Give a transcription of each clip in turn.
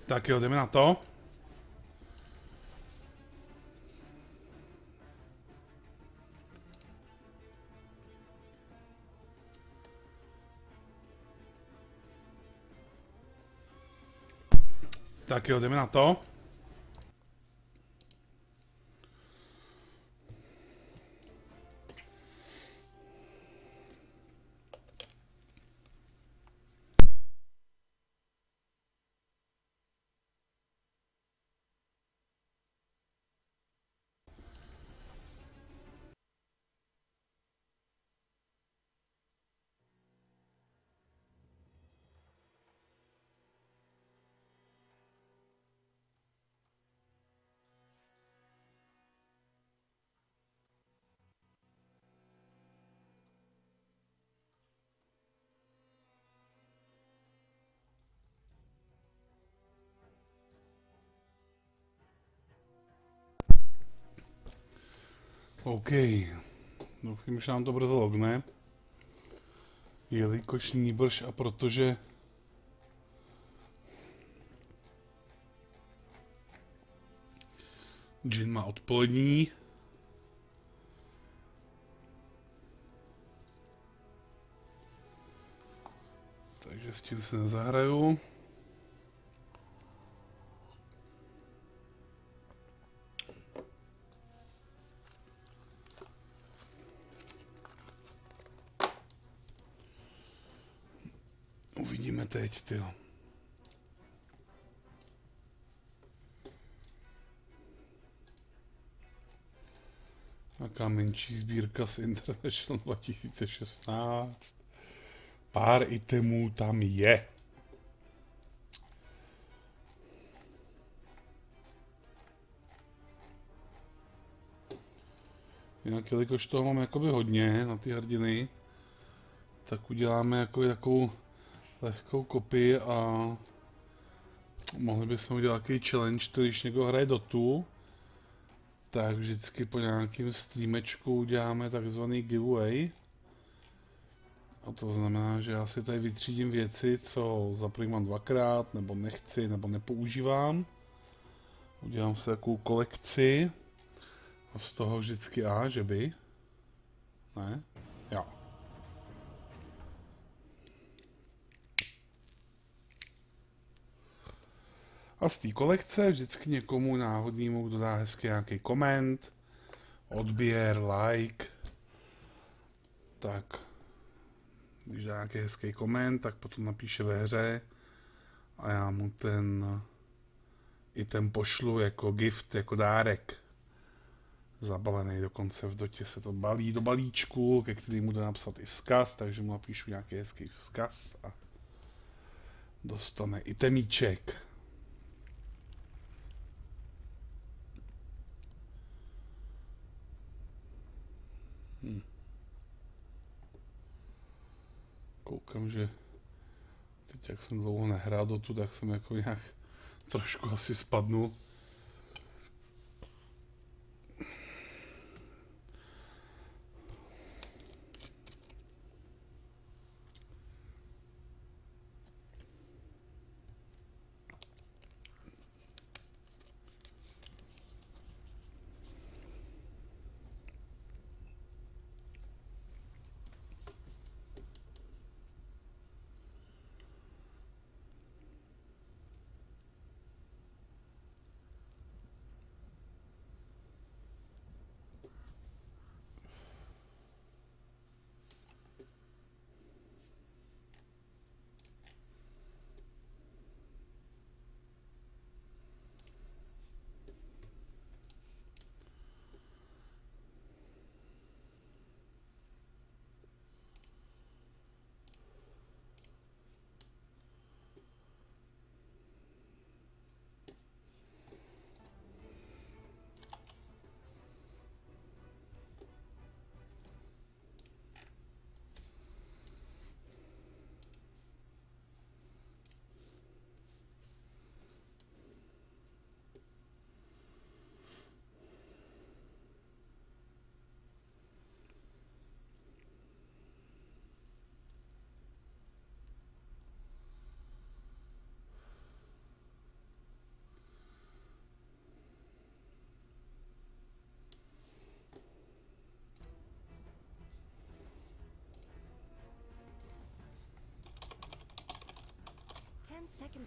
Tak jo, jdeme na to. Tak jo, jdeme na to. OK. Doufám, že nám to brzo logne. Jelikož nýbrž a protože Jin má odpolední. Takže s tím se nezahraju. Uvidíme teď, tyjo. Taká menší sbírka z International 2016. Pár itemů tam je. Jinak, jelikož toho mám jakoby hodně na ty hrdiny, tak uděláme jako takovou lehkou kopii a mohli bychom udělat takový challenge, když někdo hraje Dotu, tak vždycky po nějakým streamečku uděláme takzvaný giveaway. A to znamená, že já si tady vytřídím věci, co za první mám dvakrát, nebo nechci, nebo nepoužívám. Udělám si takovou kolekci a z toho vždycky že by. Ne? Jo. A z té kolekce vždycky někomu náhodnému, kdo dá hezky nějaký koment, odběr, like, tak když dá nějaký hezký koment, tak potom napíše ve hře a já mu ten item pošlu jako gift, jako dárek. Zabalený dokonce v Dotě se to balí do balíčku, ke kterému jde napsat i vzkaz, takže mu napíšu nějaký hezký vzkaz a dostane itemíček. Koukám, že teď jak jsem dlouho nehrál Dotu, tak jsem jako nějak trošku asi spadnul.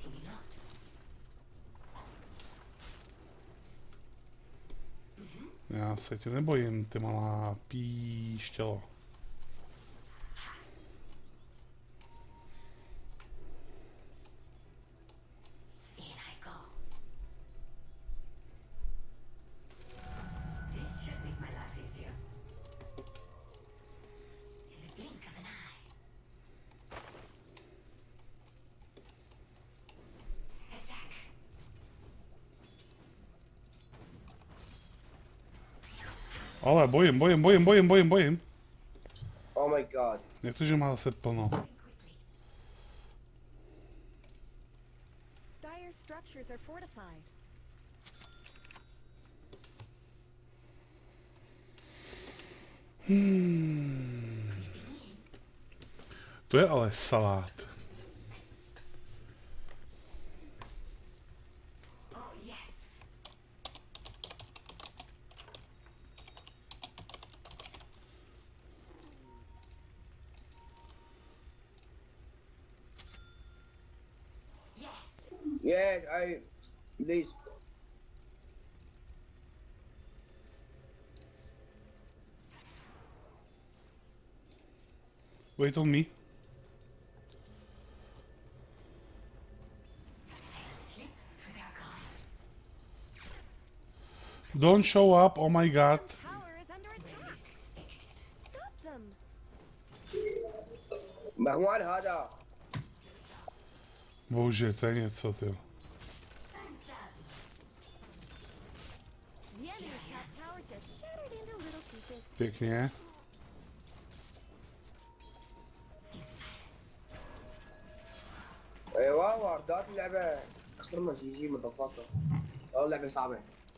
see me not. Já se tě nebojím, ty malá píšťalo. In I go. This should make my life easier. In the blink of an eye. Attack. Ale bojím. Oh my god. Jak to, že má zase plno? Quickly. Dire structures are fortified. To je ale salát. Oh yes. Yes. Yes, please. Wait on me. I'll slip through their guard. Don't show up, oh my god. Tower is under attack. Least expected. Stop them. مهوان هذا. Bože, to je něco, ty. Phantasm. The enemy's top tower just shattered into little pieces. Pěkně. In silence. ايوه واردات اللعبة اخسر ما جي مضفاطة. والله اللعبة صعبة.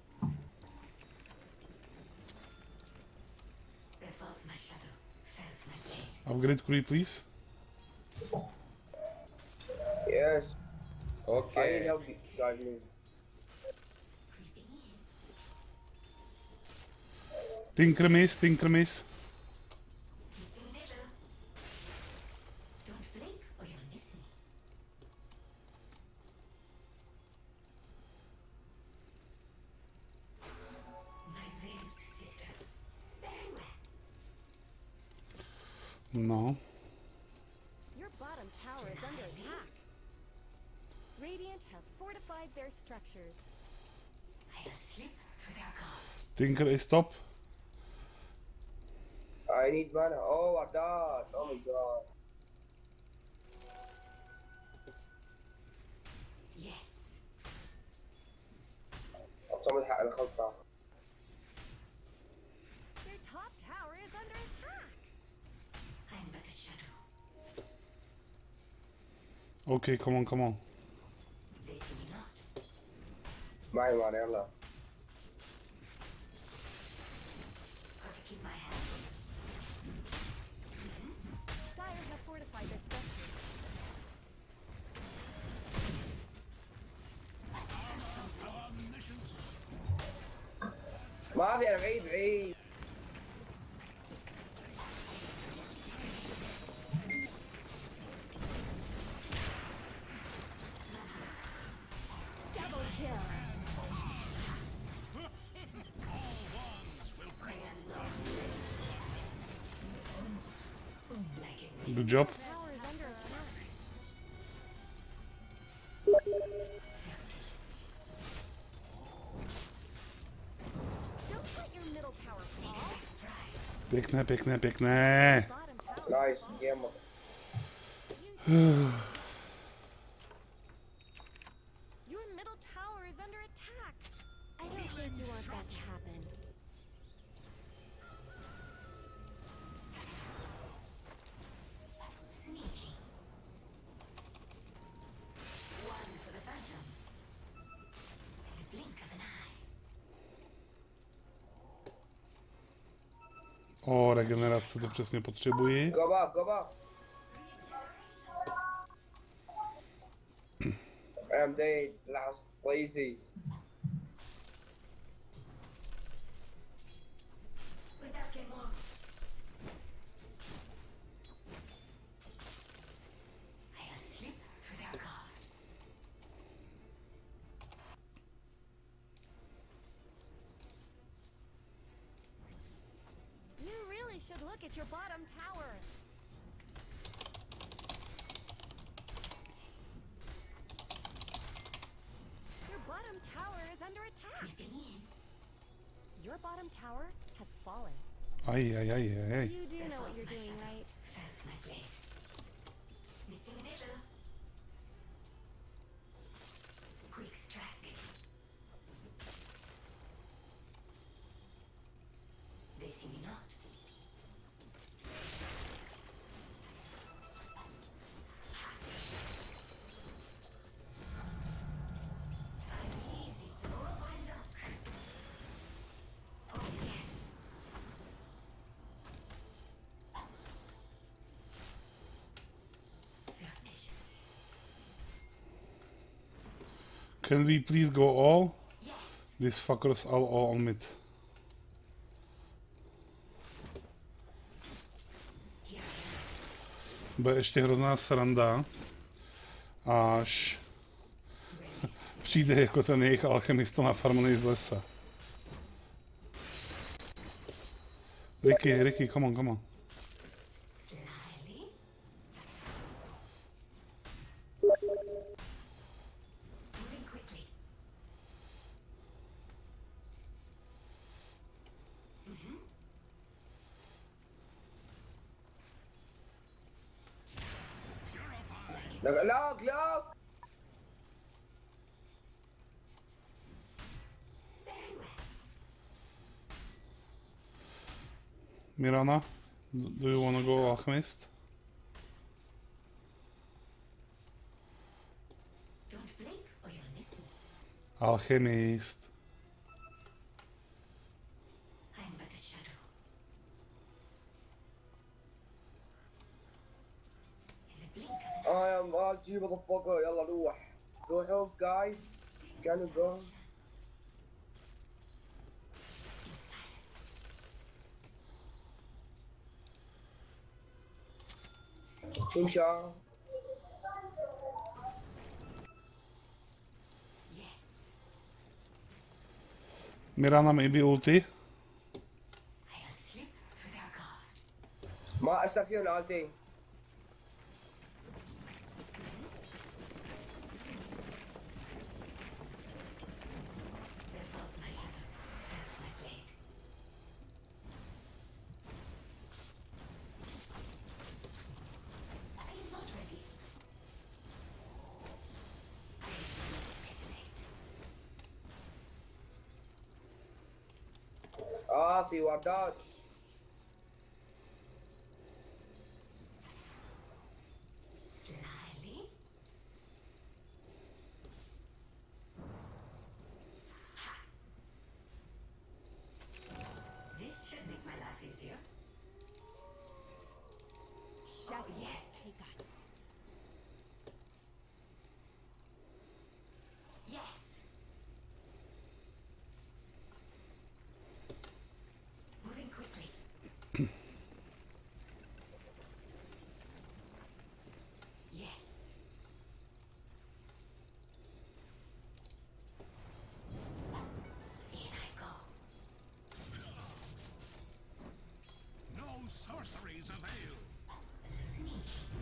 Where falls my shadow, fells my blade. Upgrade Curry, please. Yes. I need Okay. help you guys. Please. Creeping in. Tinker miss. Missing middle. Don't blink or you'll miss me. My veiled sisters. Very well. No. Your bottom tower is under attack. Radiant have fortified their structures. I'll slip through their guard. Tinker is top. I need mana. Oh, واردات. Oh my god. Yes. صمد حق الخلطة. Their top tower is under attack. I'm but a shadow. Okay, come on. They see me not. معي mana يلا. Gotta keep my hand. Dire have fortified their structures. ما في انا بعيد. Double kill. Like it Good job. Tower is under attack. surreptitiously. Don't let your middle tower fall. Pěkné. Bottom tower. Nice. Game. Your middle tower is under attack. I don't think you want that to happen. Sneaking. One for the phantom. In the blink of an eye. O, regenerace, to přesně potřebuji. Go back. I'm dead. Last. Lazy. Without remorse. I'll slip through their guard. should look at your bottom tower. Your bottom tower is under attack. Creeping in. Your bottom tower has fallen. Aj, aj, aj, aj, aj. You do know what you're doing, right? Fells my blade. Missing middle. Quick strike. They see me not. I'm easy to overlook. Oh yes. Surreptitiously. Can we please go all? Yes. These fuckers are all on mid. Here I Bude ještě hrozná sranda, až am. Released us. přijde jako ten jejich alchemista na farmony z lesa. Ricky, come on, come on. Slyly. Moving quickly. Look! Very well. Mirana, do you wanna go alchemist? Don't blink or you'll miss me. Alchemist. I'm but a shadow. In the blink of an I am RG motherfucker. يلا روح. Go help guys. Can you go? in silence. Chimsha. Yes. Mirana maybe ulti. I'll slip through their guard. ما استفيون عادي. There falls my shadow. Fells my blade. I am not ready. I don't hesitate. في وردات. Slyly. Ha. This should make my life easier. Shadow yes. take us. Yes. Moving quickly. Yes. In I go. No sorceries avail. Listening.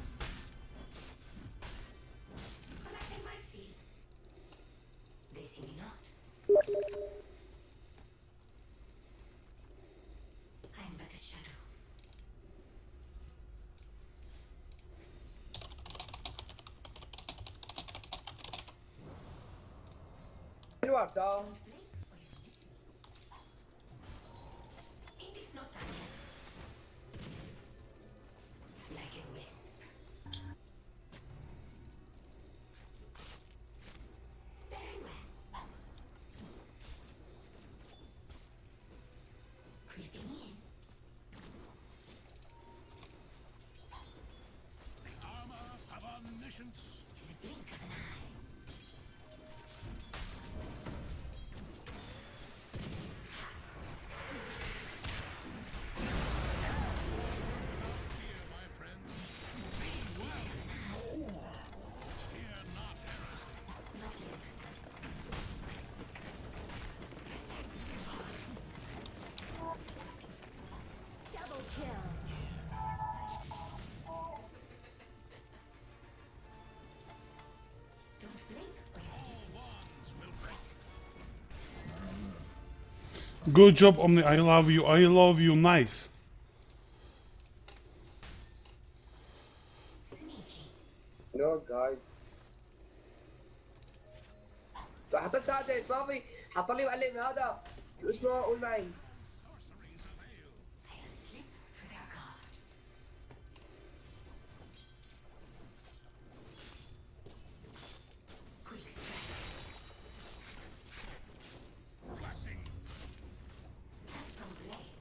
Collecting my fee. They see me not. I am but a shadow. الوردة. Blink or you'll miss me. It is not done yet. Like a wisp. Very well. Creeping in. The armor of omniscience. In the blink of an eye. Fear, my friends. Be well. Fear not heresy. Not yet. Double kill. Good job, Omni. I love you. I love you. Nice. Sneaky. نو جايد حطيت هذا ما في حط لي معلم هذا شو اسمه قول معي They'll slip through their guard. Quick strike. Blessing. Have some blade.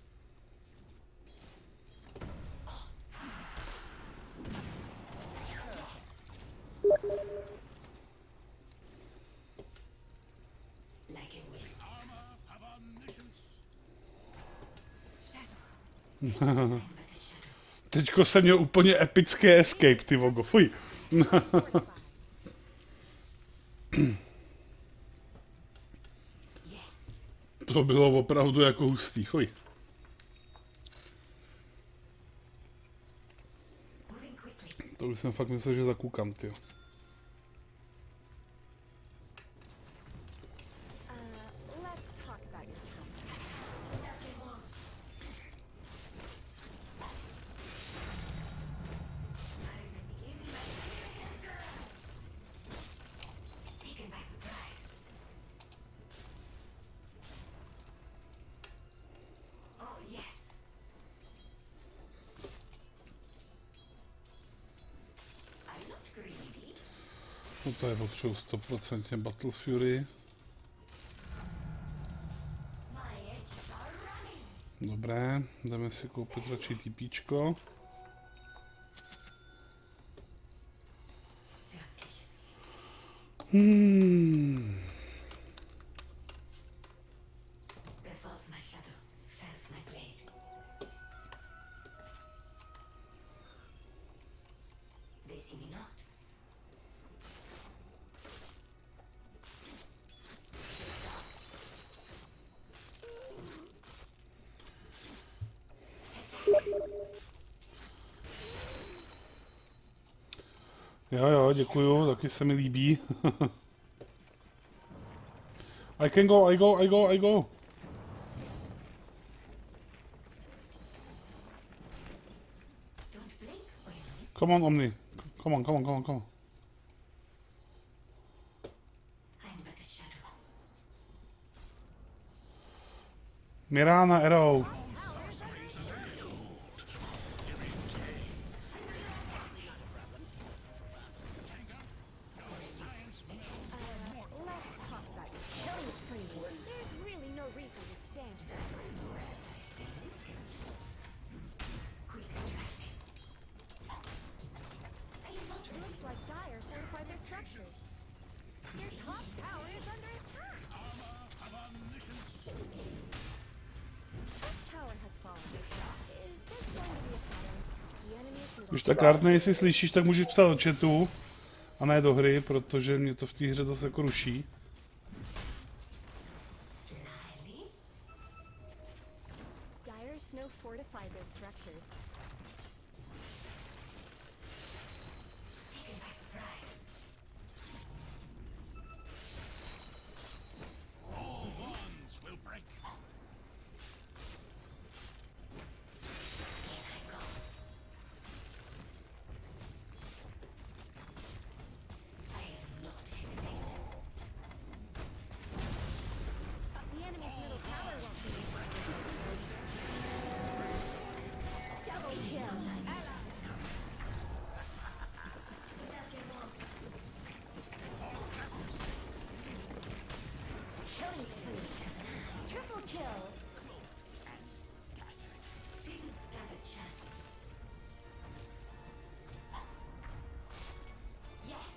Like a wisp. Armor of omniscience. Shadows. I'm but a shadow. Teďko jsem měl úplně epický escape, ty vogo. Fuj. Yes. To bylo opravdu jako hustý. Fuj. Moving quickly. To už jsem fakt myslel, že zakoukám, tyjo. Let's talk about your time. Nothing was. I'm an immaterial girl. Taken by surprise. Oh, yes. I'm not greedy. No to je potřebuji 100% Battle Fury. My edges are running. Dobré, jdeme si koupit radši TPčko. Surreptitiously. There falls my shadow, fells my blade. They see me not. Jo, děkuju, taky se mi líbí. I can go, I go, I go, I go. Don't blink or you'll miss. Come on, Omni. Come on, come on, come on, come on. I'm but a shadow. Mirana Arrow. Let's talk about your killing spree. There's really no reason to stand for this. Quick strike. It looks like Dire fortified their structures. Your top tower is under attack. Armor of omniscience. That tower has fallen. Is this going to be a pattern? The enemy's middle Když tak Arne, jestli slyšíš, tak můžeš psát do chatu. A ne do hry, protože mě to v té hře dost jako ruší. Slyly. Dire Snow fortified their structures. Taken by surprise. All bonds will break. In I go. I will not hesitate. The enemy's middle tower won't be. Double kill. Nothing was. Killing spree. Triple kill. Didn't stand a chance. Yes.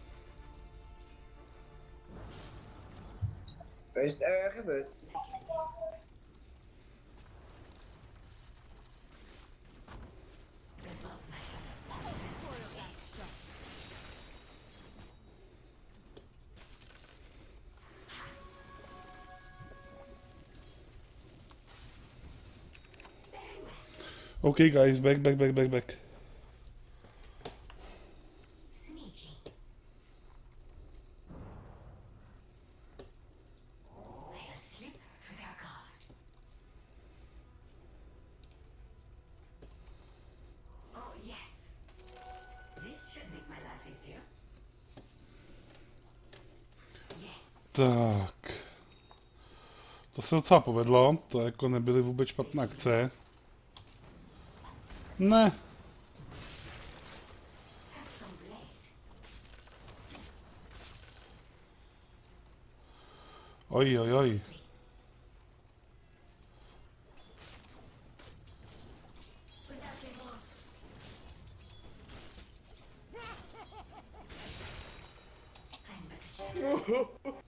ايش خبت There falls my shadow. Okay guys, back. Sneaky. They'll slip through their guard. monsieur? Yes. Tak. To se docela povedlo, to jako nebyly vůbec špatné akce. Ne. Have some blade. Oj, oj, oj. Without remorse. I'm but a shadow.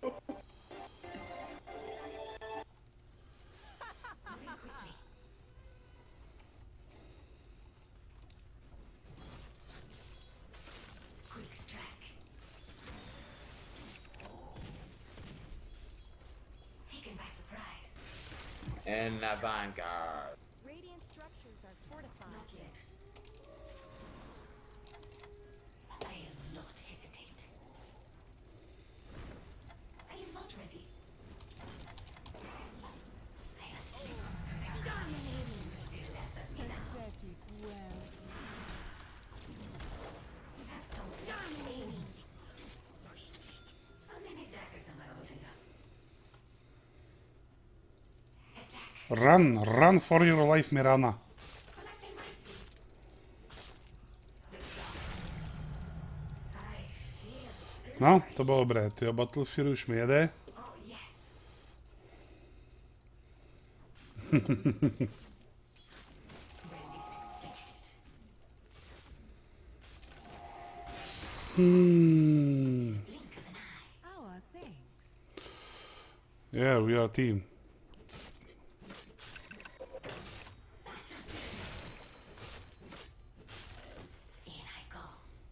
Moving quickly. Quick strike. Taken by surprise. And avant-garde. Radiant structures are fortified. Not yet. I'll not hesitate. I am not ready. I'll slip through their dominating. See less of me now. Pathetic well. Have some dominating. How many daggers am I holding up? Attack. Run for your life, Mirana. Collecting my feet. I feel. No, to bylo dobré, tyjo, Battlefield už mi jede. Oh yes. When least expected. Blink of an eye. Our thanks. Yeah, we are a team. In I go.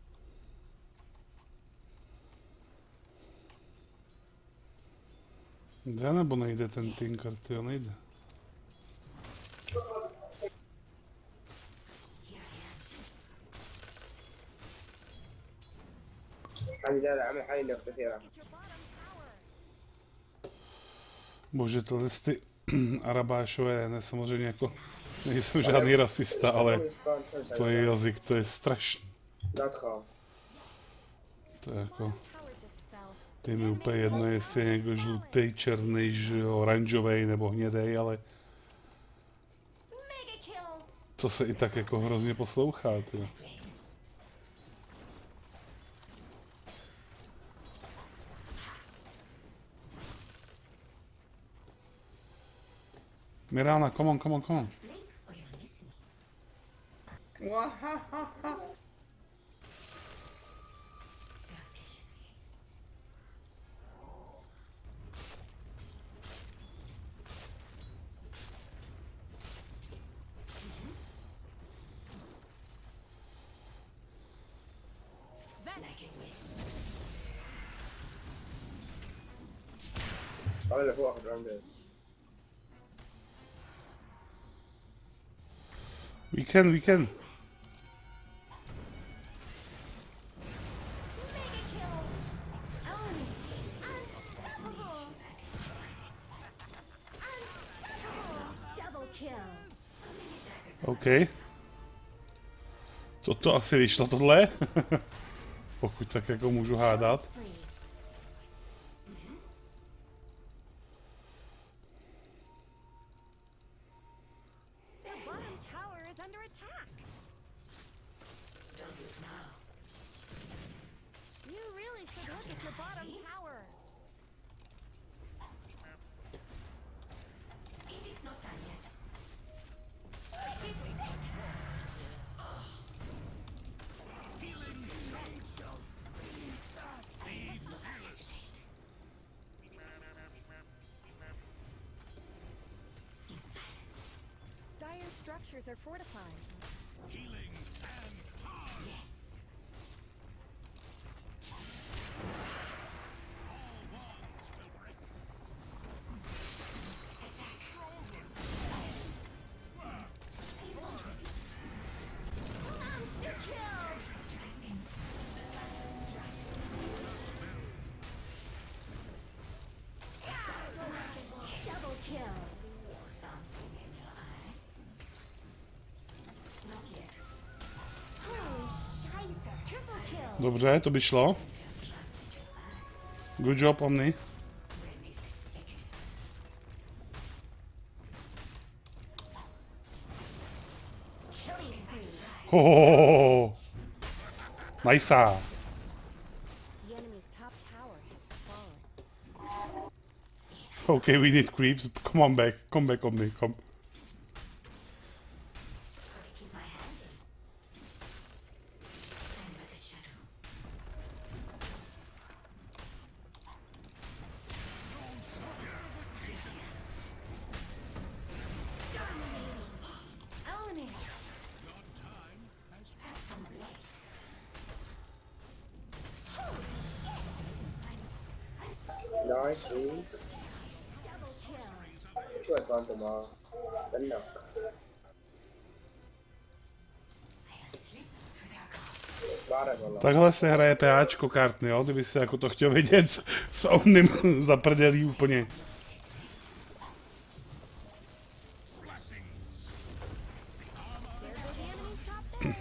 Jde nebo nejde ten Tinker, tyjo, nejde. Here I am. حالي لا لا عمل حالي انه كثيرة. Get your bottom tower. Bože, tyhle ty Arabášové, ne, samozřejmě jako, nejsem žádný rasista, ale to je jazyk, to je strašný. لا تخاف. To je jako, Bottom tower just fell. je mi úplně jedno, jestli je někdo žlutý, černý, oranžový nebo hnědej, ale Mega kill. to se i tak jako hrozně poslouchá, tyjo. Mirana, come on. Blink or you'll miss me. Surreptitiously. Like a whisk. طالع اللي فوق الراوند. We can. Mega kill. Unstoppable. Unstoppable. Double kill. OK. To asi vyšlo tohle. Pokud tak jako můžu hádat. Spree. Their bottom tower is under attack. Don't look now. You really should look at your bottom tower. It is not done yet. I will not hesitate. In silence. Dire structures are fortified. Healing and hard. Yes. All bonds will break. Attack. Monster kill. Double kill. Something in your eye. Dobře, to by šlo. Good job, Omni. Hohohoho. Nice. The enemy's top tower has fallen. Okay, we need creeps. Come on back. Come back, Omni. Come. Gotta keep my hand in. I'm but a shadow. Own it. Have some blade. Nice, sweet. Double kill. ช่วยก่อนตัวมาเป็นหนัก Bárek, vole. Takhle se hraje PAčko kartny, jo? Kdyby se jako to chtěl vidět s Omnim zaprdělý úplně. There go the enemy's top barracks.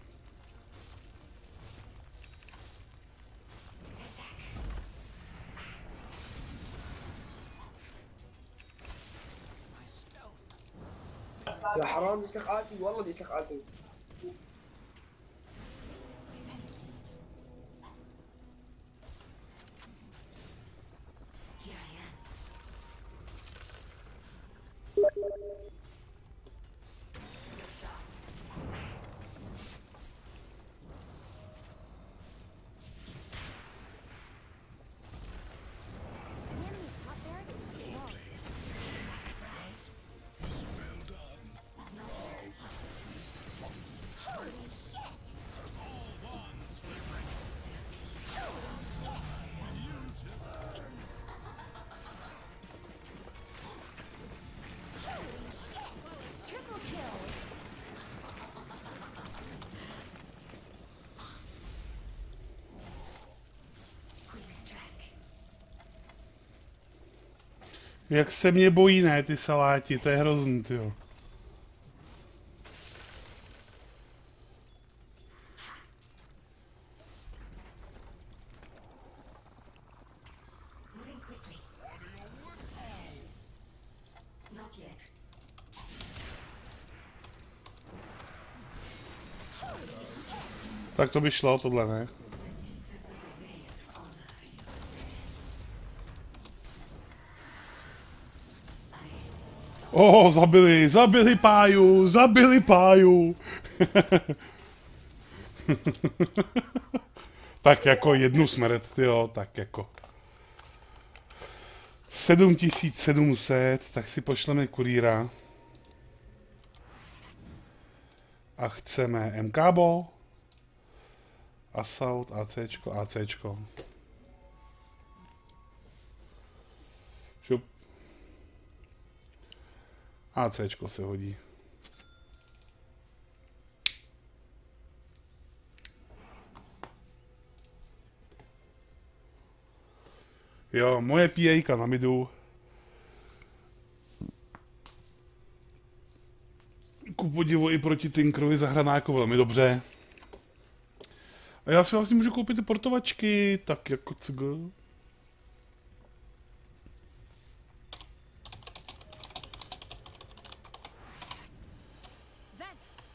يا حرام بيسلخ آلتي والله بيسلخ آلتي. Here I am. Good shot. The enemy's top barracks is fallen. Triple kill. Quick strike. Jak se mě bojí, ne, ty saláti, to je hrozný, tyjo. Moving quickly. Not yet. Tak to by šlo, tohle ne. The sisters of the way honor you. Zabili páju, zabili páju. Tak jako jednu smrt, tyjo, tak jako. 7700, tak si pošleme kurýra. A chceme MKbo. Assault, ACčko, ACčko. Šup. ACčko se hodí. Jo, moje PAka na midu. Ku podivu i proti Tinkerovi zahraná jako velmi dobře. A já si vlastně můžu koupit ty portovačky, tak jako CG. Ven.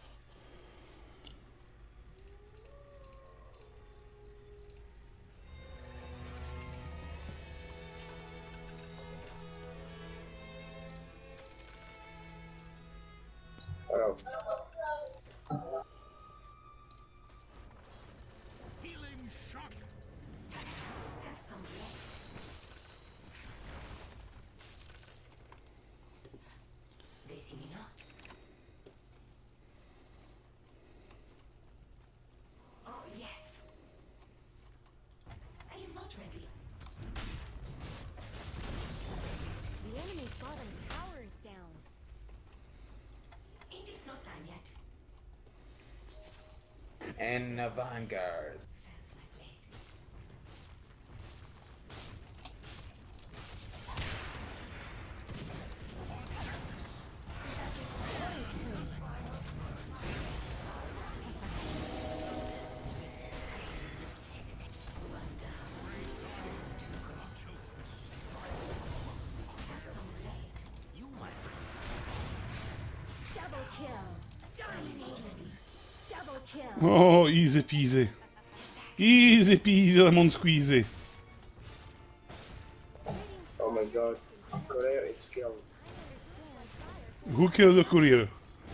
Ano. Healing shot. Have some blade. They see me not. Oh, yes. I am not ready. The enemy's bottom tower is down. It is not time yet. And a vanguard. Fails my blade. kill. Oh, easy peasy. Easy peasy lemon squeezy. Oh my god. Courier is killed. Who killed the courier?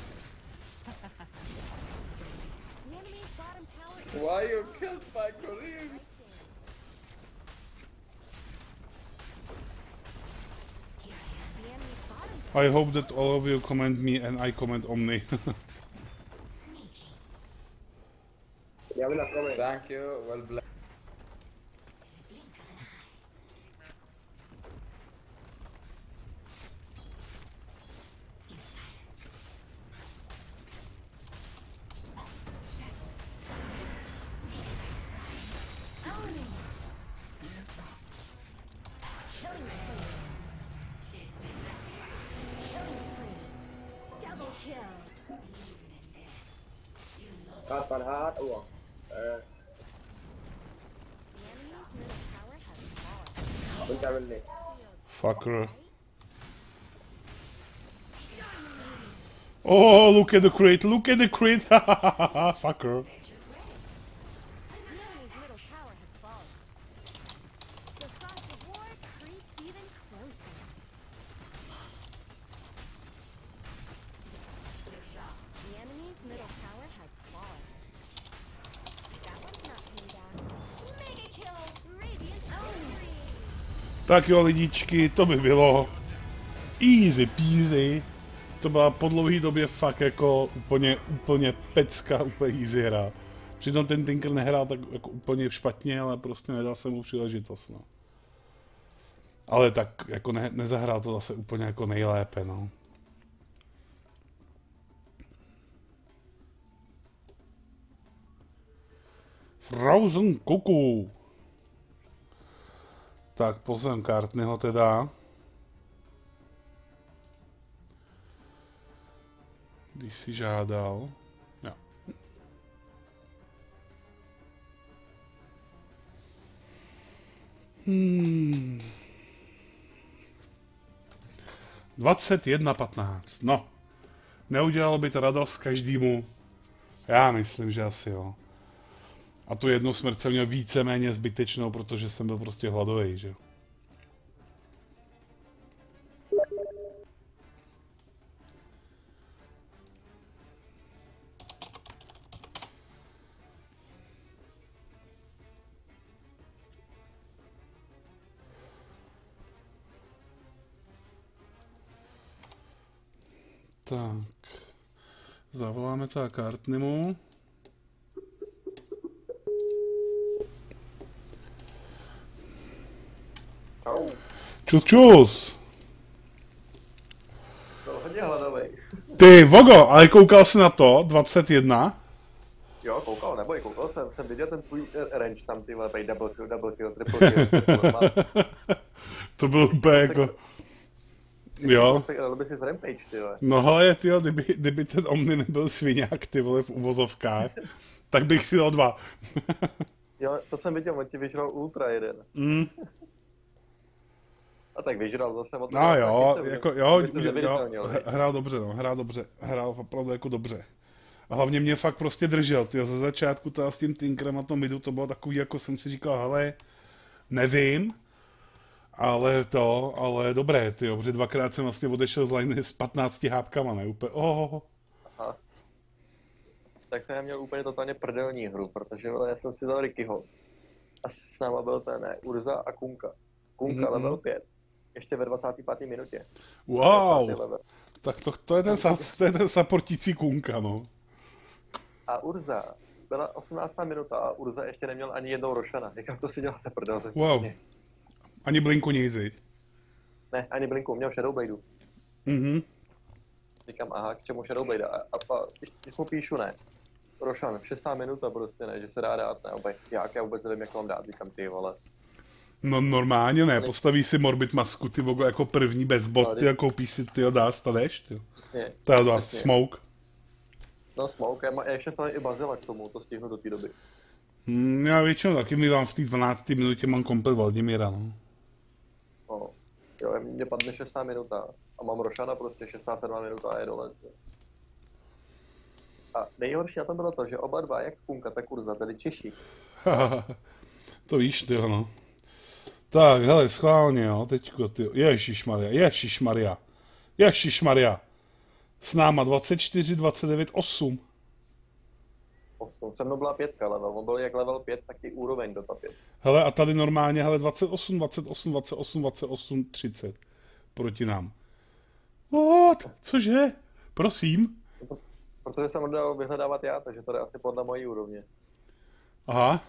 The enemy's bottom tower is Why you killed my courier? the enemy's bottom I hope that all of you comment me and I comment Omni. Sneaky. Yeah, we're not coming. Thank you, well blessed. In the blink of an eye. In silence. Own killing spree. Killing spree. Double kill. Hard fun, hard. Oh. The enemy's middle tower has fallen. Don't tell me. Fucker. Oh, look at the crate, look at the crate. Fucker. The enemy's middle tower has fallen. The frost of war creeps even closer. The enemy's middle tower has fallen. That one's not coming back. Mega kill! Radiant victory! Tak jo, lidičky, to by bylo easy peasy. To byla po dlouhé době fakt jako úplně pecka, úplně easy hra. Přitom ten Tinker nehrál tak jako úplně špatně, ale prostě nedal jsem mu příležitost, no. Ale tak jako nezahrál to zase úplně jako nejlépe, no. Frozen Cuckoo. Tak pozvem Kartnyho teda. Když si žádal. Jo. Hmm. 21:15. No. Neudělalo by to radost každému? Já myslím, že asi jo. A tu jednu smrt jsem měl víceméně zbytečnou, protože jsem byl prostě hladový, že jo. Tak. Zavoláme teda Kartnymu. Čau. Čus, čus! Byl hodně hladový. Ty, Vogo, ale koukal jsi na to? 21? Jo, koukal jsem viděl ten tvůj range tam, ty vole, pej double kill, triple kill. To byl úplně jako... Jo. Ale by si z Rampage, ty vole. No hele, tyjo, kdyby ten Omni nebyl sviňák, ty vole, v uvozovkách, tak bych si dal 2. Jo, to jsem viděl, on ti vyžral ultra jeden. Mm. A tak vyžral zase od No jo, jako jo, hrál dobře, hrál opravdu jako dobře. A hlavně mě fakt prostě držel, tyjo, ze začátku teda s tím Tinkerem a tom midu to bylo takový, jako jsem si říkal, hele, nevím, ale dobré, tyjo, protože dvakrát jsem vlastně odešel z liney s 15 hápkama, ne, úplně, Aha. Tak to já měl úplně totálně prdelní hru, protože já jsem si dal Rickyho. A s náma byl ten, Urza a Kunka. Kunka level 5. Ještě ve 25. minutě. Wow, tak to je ten supportící Kunka, no. A Urza, byla 18. minuta a Urza ještě neměl ani jednou Rošana. Říkám, to si děláte prdel ze Wow. Ani blinku nic, viď? Ne, ani blinku, měl Shadowblade. Mhm. Říkám, aha, k čemu Shadowblade? A když mu píšu, ne. Rošan, 6. minuta prostě, ne, že se dá dát, ne, obaj. Já vůbec nevím, jak mám dát, říkám, ty vole. No normálně ne, postaví si Morbid masku, ty vogo, jako první bez bot, ty a koupíš si, ty dá staneš, ty. Přesně. To dá Smoke. No Smoke, já ještě stane i Bazila k tomu, to stihnu do té doby. Já většinou taky mývám v té 12. minutě, mám komplet Vladimíra, no. No, jo, mě padne 6. minuta a mám Rošana prostě 6. 7. minuta a je dole. A nejhorší na tom bylo to, že oba dva, jak Kunka, tak Urza, byli Češi. To víš, ty no. Tak, hele, schválně, jo, teďko, ty. Ježišmarja. S náma 24, 29, 8. 8. Se mnou byla 5 level, on byl jak level 5, tak i úroveň do 5. Hele, a tady normálně, hele, 28, 28, 28, 28, 30. Proti nám. What? Cože? Prosím? Protože jsem dal vyhledávat já, takže to je asi podle mojí úrovně. Aha.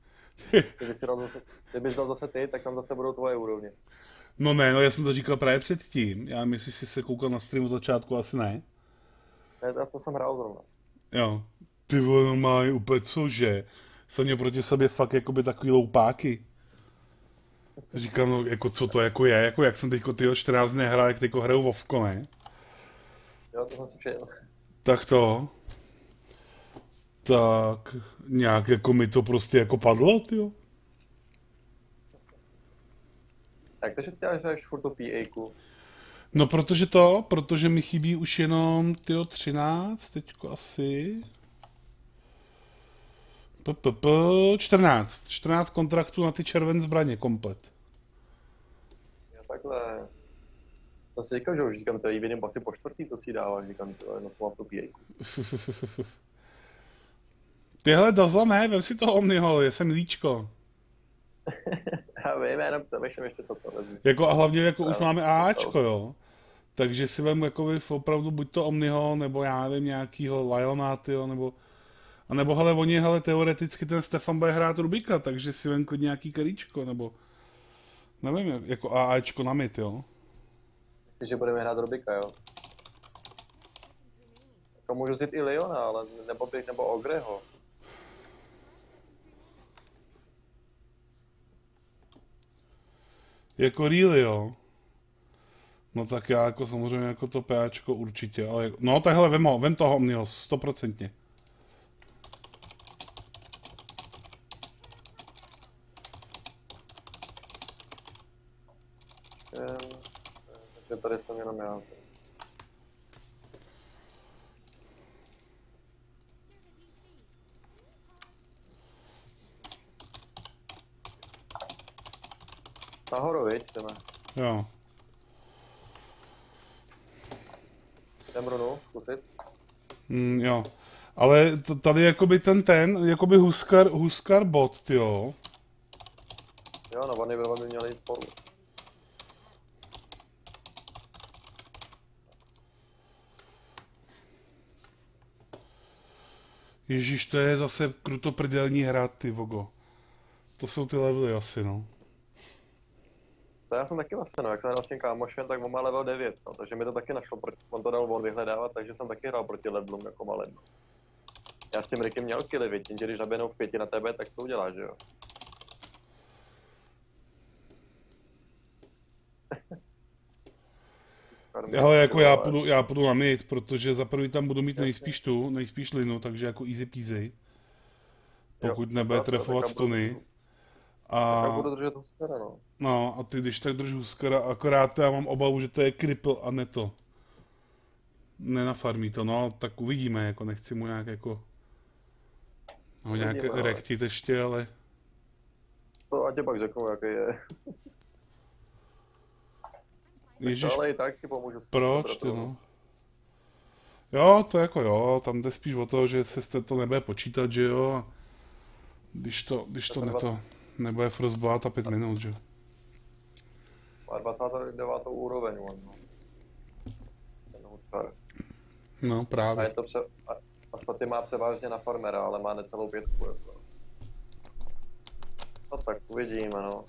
Kdybys dal zase ty, tak tam zase budou tvoje úrovně. No ne, no já jsem to říkal právě předtím. Já myslím, jestli jsi se koukal na stream od začátku, asi ne. Ne, to jsem hrál zrovna. Jo. Ty vole, normálně úplně cože? Jsem měl proti sobě fakt jakoby takový loupáky. Říkám, no jako co to jako je, jako jak jsem teďko tyho 14 dny hrál, jak teďko hraju Vovko, ne? Jo, to jsem si přejel. Tak to. Tak nějak jako mi to prostě jako padlo, tyjo. Tak takže ty děláš furt tu PA-ku. No protože mi chybí už jenom tyjo 13, teďko asi. 14 kontraktů na ty červené zbraně komplet. Já takhle. To si říkal, že už říkám, to je vidím asi po čtvrtý, co si dáváš, říkám, to no co mám tu PA-ku. Tyhle Dazla ne, vem si toho Omniho, je jsem líčko. Já vím, jenom to vešem ještě co to vezmu. Jako a hlavně jako už Já, máme AAčko, jo. Takže si vem jakoby opravdu buď to Omniho, nebo já nevím, nějakýho Liona, tyjo, nebo... A nebo hele, oni, hele, teoreticky ten Stefan bude hrát Rubika, takže si vem klidně nějaký karíčko, nebo... Nevím, jako AAčko na mid, jo. Myslíš, že budeme hrát Rubika, jo? Jako můžu vzít i Leona, ale nebo Ogreho. Jako really, jo. No tak já jako samozřejmě jako to PAčko určitě, ale... No tak hele, vem toho Omniho, 100%. Takže tady jsem jenom já. Nahoru, viď, jdeme. Jo. Jdem Runu, zkusit. Jo. Ale tady jakoby jakoby Huskar bot, tyjo. Jo, no oni by měli jít spolu. Ježíš, to je zase krutoprdělní hra, ty vogo. To jsou ty levely asi, no. To já jsem taky vlastně, no, jak jsem hrál s tím kámošem, tak on má level 9, no, takže mi to taky našlo, on to dal von vyhledávat, takže jsem taky hrál proti levelům jako malým. Já s tím Rickem měl killy, viď, jenže když naběhnou v 5 na tebe, tak co uděláš, že jo? Ale jako já půjdu na mid, protože za prvý tam budu mít nejspíš Linu, takže jako easy peasy. Pokud nebude trefovat stuny. Tak budu držet Huskara, no. No a ty když tak drž Huskara, akorát já mám obavu, že to je cripple a ne to. Nenafarmí to, no, tak uvidíme, jako nechci mu nějak jako... Ho nějak rektit ještě, ale... To ať tě pak řeknu, jaký je. Ježiš, ale i tak ti pomůžu. proč ty no? Jo, to jako jo, tam jde spíš o to, že se to nebude počítat, že jo? Když to nebude Frostbite a 5 minut, že? Má 29. úroveň, no. Ten Huskar. No, A právě. je to a staty má převážně na farmera, ale má necelou 5, jako. No tak uvidíme, no.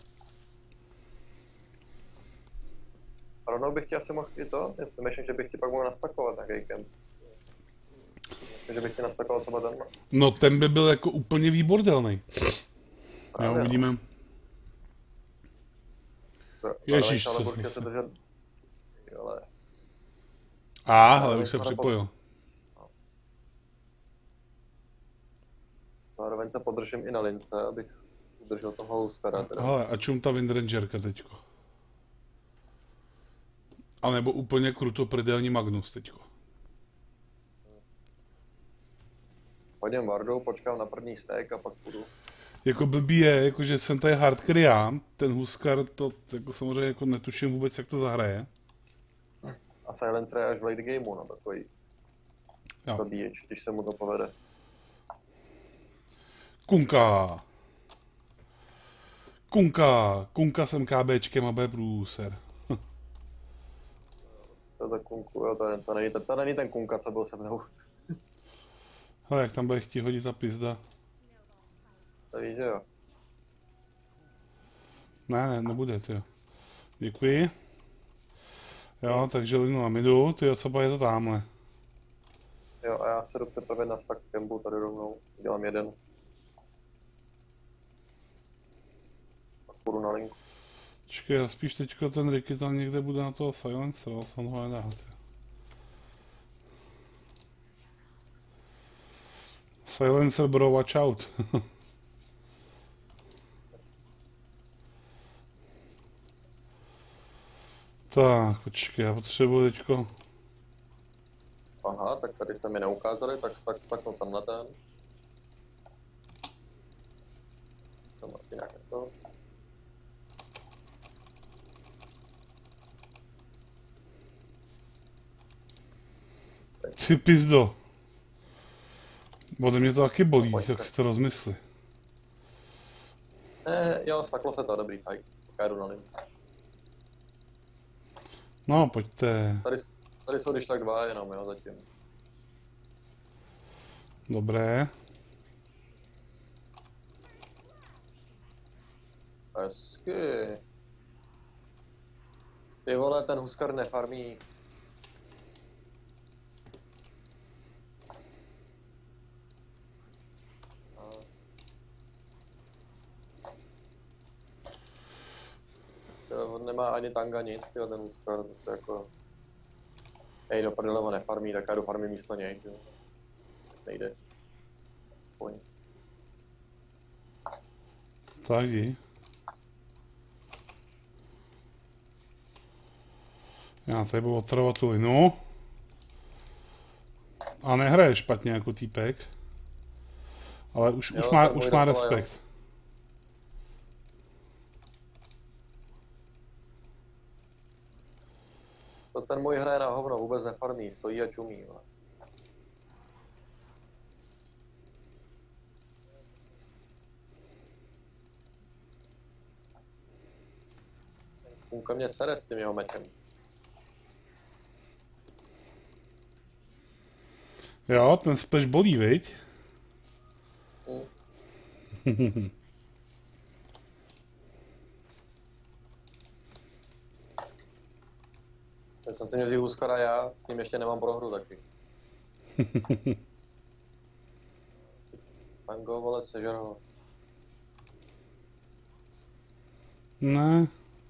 A rovnou bych ti asi mohl i to, myslím, že bych ti pak mohl nastakovat na kejkem. Myslím, že bych ti nastakoval třeba ten. No, ten by byl jako úplně výbordelný. Já uvidíme. Ježíš, ale co určitě se... se držet. Ale... hele, už se připojil. Zároveň se podržím i na lince, abych udržel toho Huskara. Hele, a čum ta Windrangerka teďko. A nebo úplně krutoprdelní Magnus teďko. Hodím Vardou, počkám na první stack a pak půjdu. Jako blbý je, jako že jsem tady hardcore já, ten Huskar, to jako samozřejmě jako netuším vůbec, jak to zahraje. A Silencer je až v late gameu, no takový Jo. zabíječ, když se mu to povede. Kunka! Kunka jsem KBčkem a B průser. To je ta kunku, jo, to není ten kunka, co byl se mnou. Hele, jak tam bude chtít hodit ta pizda. To víš, že jo. Ne, nebude, tyjo. Děkuji. Jo, takže linu na midu, tyjo, co pak je to tamhle. Jo, a já se jdu připravit na stack campu tady rovnou. Dělám jeden. Pak půjdu na linku. Počkej, já spíš teďko ten Ricky tam někde bude na toho Silencer, ale jsem ho nedá, tyjo. Silencer bro, watch out. Tak, počkej, já potřebuji teďko... Aha, tak tady se mi neukázali, tak staknu tenhle ten. Tam asi nějaké to. Ty pizdo. Ode mě to taky bolí, tak si to rozmysli. Jo, staklo se to, dobrý, tak já jdu na linku. No, pojďte. Tady jsou když tak dva jenom, jo, zatím. Dobré. Hezky. Ty vole, ten Huskar nefarmí. On nemá ani tanga nic, tyjo, ten Huskar, to se jako... Ej, do prdele ho nefarmí, tak já jdu farmí místo něj, tyjo. Nejde. Aspoň. Tak jdi. Já tady budu otravovat tu linu. A nehraje špatně jako týpek. Ale už Jo, má, ten už můj má docela, jo. respekt. To ten můj hraje na hovno, vůbec nefarmí, stojí a čumí, vole. Kunka mě sere s tím jeho mečem. Jo, ten splash bolí, viď? Já jsem si měl vzít Huskara já, s ním ještě nemám prohru taky. Tango, vole, sežer ho. Ne.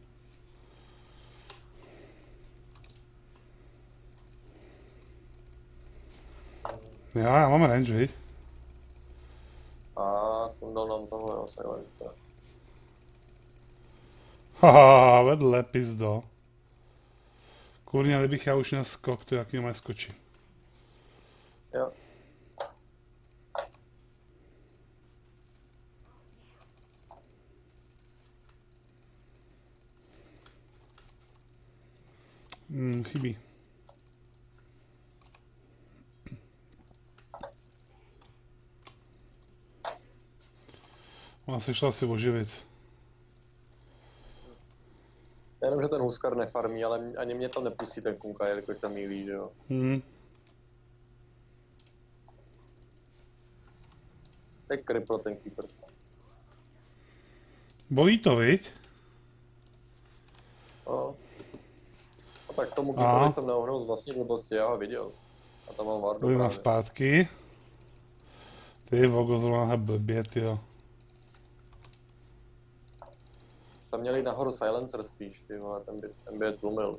Já mám range, viď? A jsem dal nám toho, jo, Silence. Haha, vedle, pizdo. Kurně, kdybych já už měl skok, to jak mě má skočit. Jo. Chybí. Ona se šla asi oživit. Jenom, že ten Huskar nefarmí, ale ani mě to nepustí ten Kunka, jelikož se mýlí, že jo. To je kripl ten keeper. Bolí to, viď? No. A tak tomu keeperovi jsem neuhnul z vlastní blbosti, já ho viděl. A tam mám Vardu Byli na právě. zpátky. Ty vogo zrovna blbě, tyjo. Tam měli nahoru Silencer spíš, ty vole, ten by je tlumil.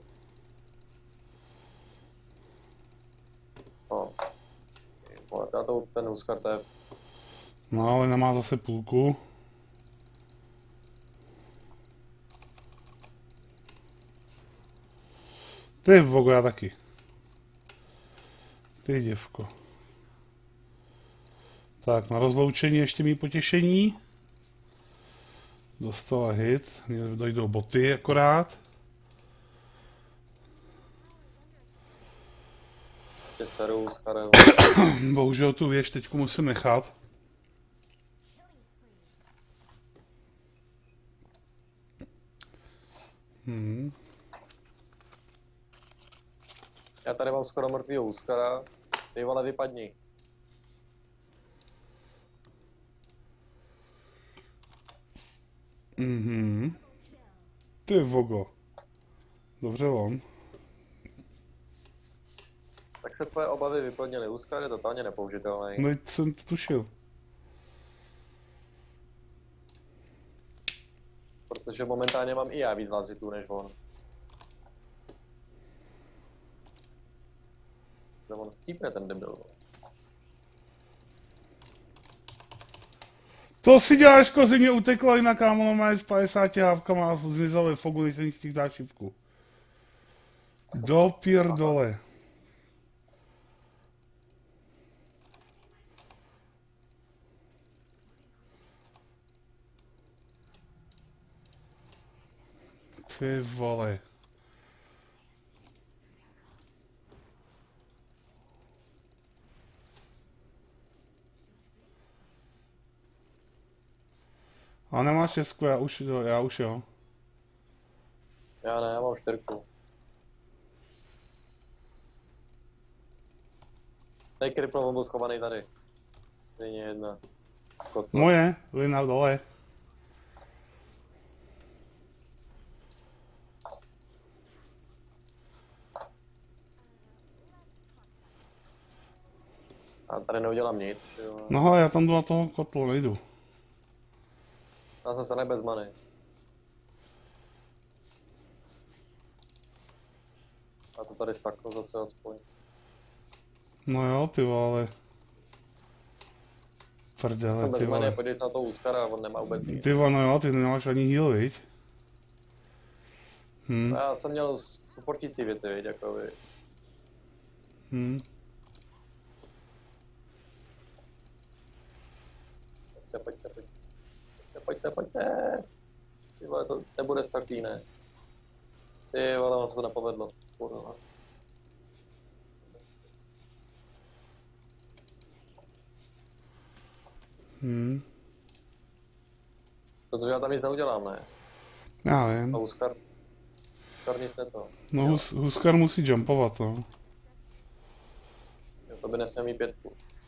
No. Vole, ten Huskar, to je... No, ale nemá zase půlku. Ty vogo, já taky. Ty děvko. Tak, na rozloučení ještě mý potěšení. Dostala hit, mě dojdou boty akorát. Tě seru s Karel. Bohužel tu věž teďku musím nechat. Já tady mám skoro mrtvýho Huskara. Ty vole, vypadni. Ty vogo. Dobře on. Tak se tvoje obavy vyplnily. Huskar je totálně nepoužitelný. No teď jsem to tušil. Protože momentálně mám i já víc lazitů než on. Kde on chcípne ten debil. To si děláš, kozy, mě utekla jinak, kámo, normálně s 50 hávkama a zmizel ve fogu, než jsem stihl dát šipku. Do pierdole. Ty vole. A nemáš šestku, já už jo. Já ne, já mám 4. Tady Kripl, on byl schovaný tady. Stejně jedna. Kotva. Moje, Lina dole. Já tady neudělám nic, jo. No hele, já tam jdu na toho kotlu, nejdu. Já jsem se bez many. A to tady staklo zase aspoň. No jo, ty vole. Prdele, Jsem bez ty many, vole. podívej se na toho Huskara, on nemá vůbec nic. Ty vole, no jo, ty nemáš ani heal, viď? Já jsem měl supportící věci, viď, jako vy. Pojďte. Ty vole, to nebude staklý, ne? Ty vole, ono se to nepovedlo. Kurva. Protože já tam nic neudělám, ne? Já A vím. Huskar nic neto. No Huskar musí jumpovat, no. To by nesměl mít 5.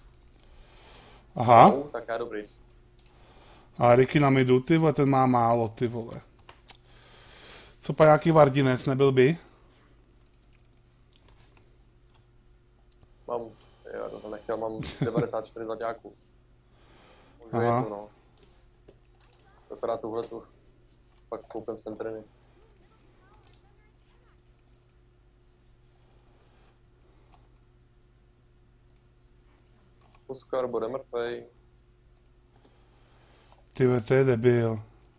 Aha. No, tak já jdu pryč. A Ricky na midu, ty vole, ten má málo, ty vole. Co pa nějaký Vardinec, nebyl by? Mám, já to nechtěl, mám 94 zlaťáků. Můžu Aha. jít, no. Akorát tuhletu. Pak koupím centriny. Huskar bude mrtvej. Ty vole, to je debil.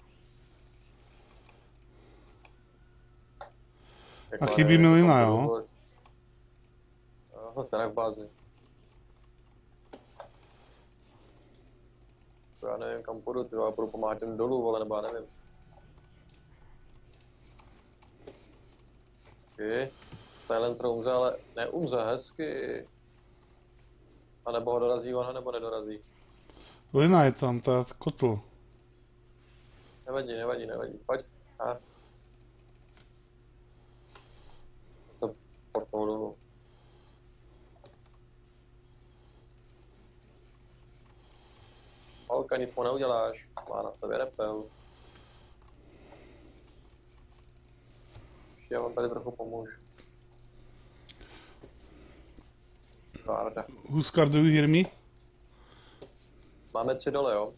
A chybí mi Lina, jo? Zase ne v bázi. To já nevím kam půjdu, ty já půjdu pomáhat těm dolů, vole, nebo já nevím. Hezky. Silencer umře, ale neumře, hezky. A nebo ho dorazí ona, nebo nedorazí. Lina je tam, to je kotl. Nevadí. Pojď. A. Co portou dolů. Holka, nic mu neuděláš. Má na sebe repel. Já vám tady trochu pomůžu. Várda. Huskar, do you hear me? Máme 3 dole, jo?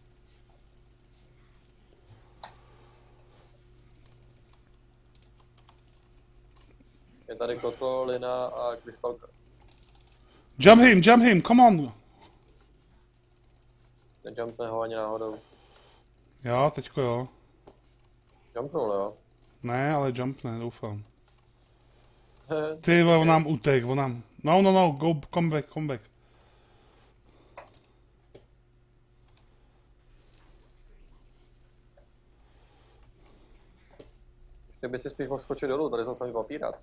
Je tady Kotlo, Lina a Krystalka. Jump him, come on! Nejumpne ho ani náhodou. Jo, teďko jo. Jumpnul, jo? Ne, ale jumpne, doufám. Ty vole, on nám utek, on nám... No, come back. Ty by si spíš mohl skočit dolů, tady jsou sami papíráci.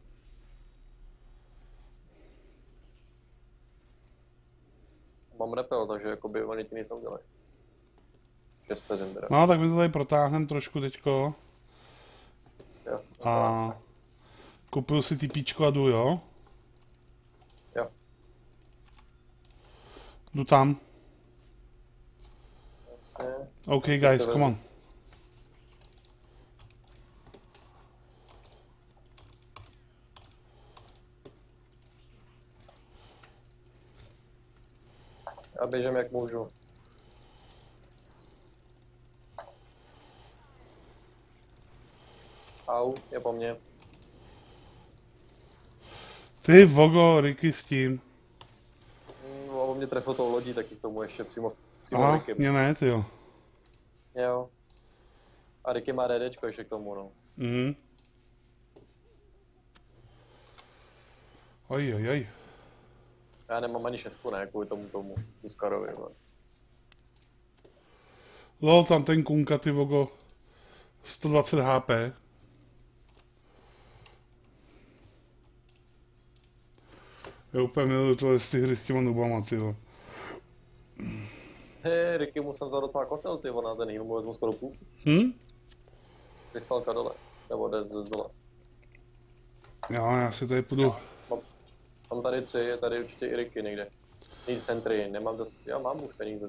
Mám repel, takže jakoby oni ti nejsou dělají. 6 vteřin teda. No, tak my to tady protáhneme trošku teďko. Jo, A kupuju si typíčko a jdu, jo? jo. Jdu tam. Jasně. OK, guys, come on. Já běžím jak můžu. Au, je po mně. Ty vogo, Ricky s tím. No, on mě trefil tou lodí, taky k tomu ještě přímo Aha, Ricky. mě ne, ty jo. Jo. A Ricky má DDčko ještě k tomu, no. Mhm. Oj, oj, oj. Já nemám ani 6, ne, kvůli tomu Iskarovi, no. Lol, tam ten kunka, ty vogo. 120 HP. Já úplně miluju tohle z ty hry s těma nubama, ty jo. Hej, Ricky mu jsem vzal docela kotel, ty na ten heal mu vezmu skoro půl. Krystalka dole, nebo jde ze dole. Jo, já si tady půjdu. Mám tady 3, je tady určitě i Ricky někde. Nic centry, nemám dost, já mám už peníze.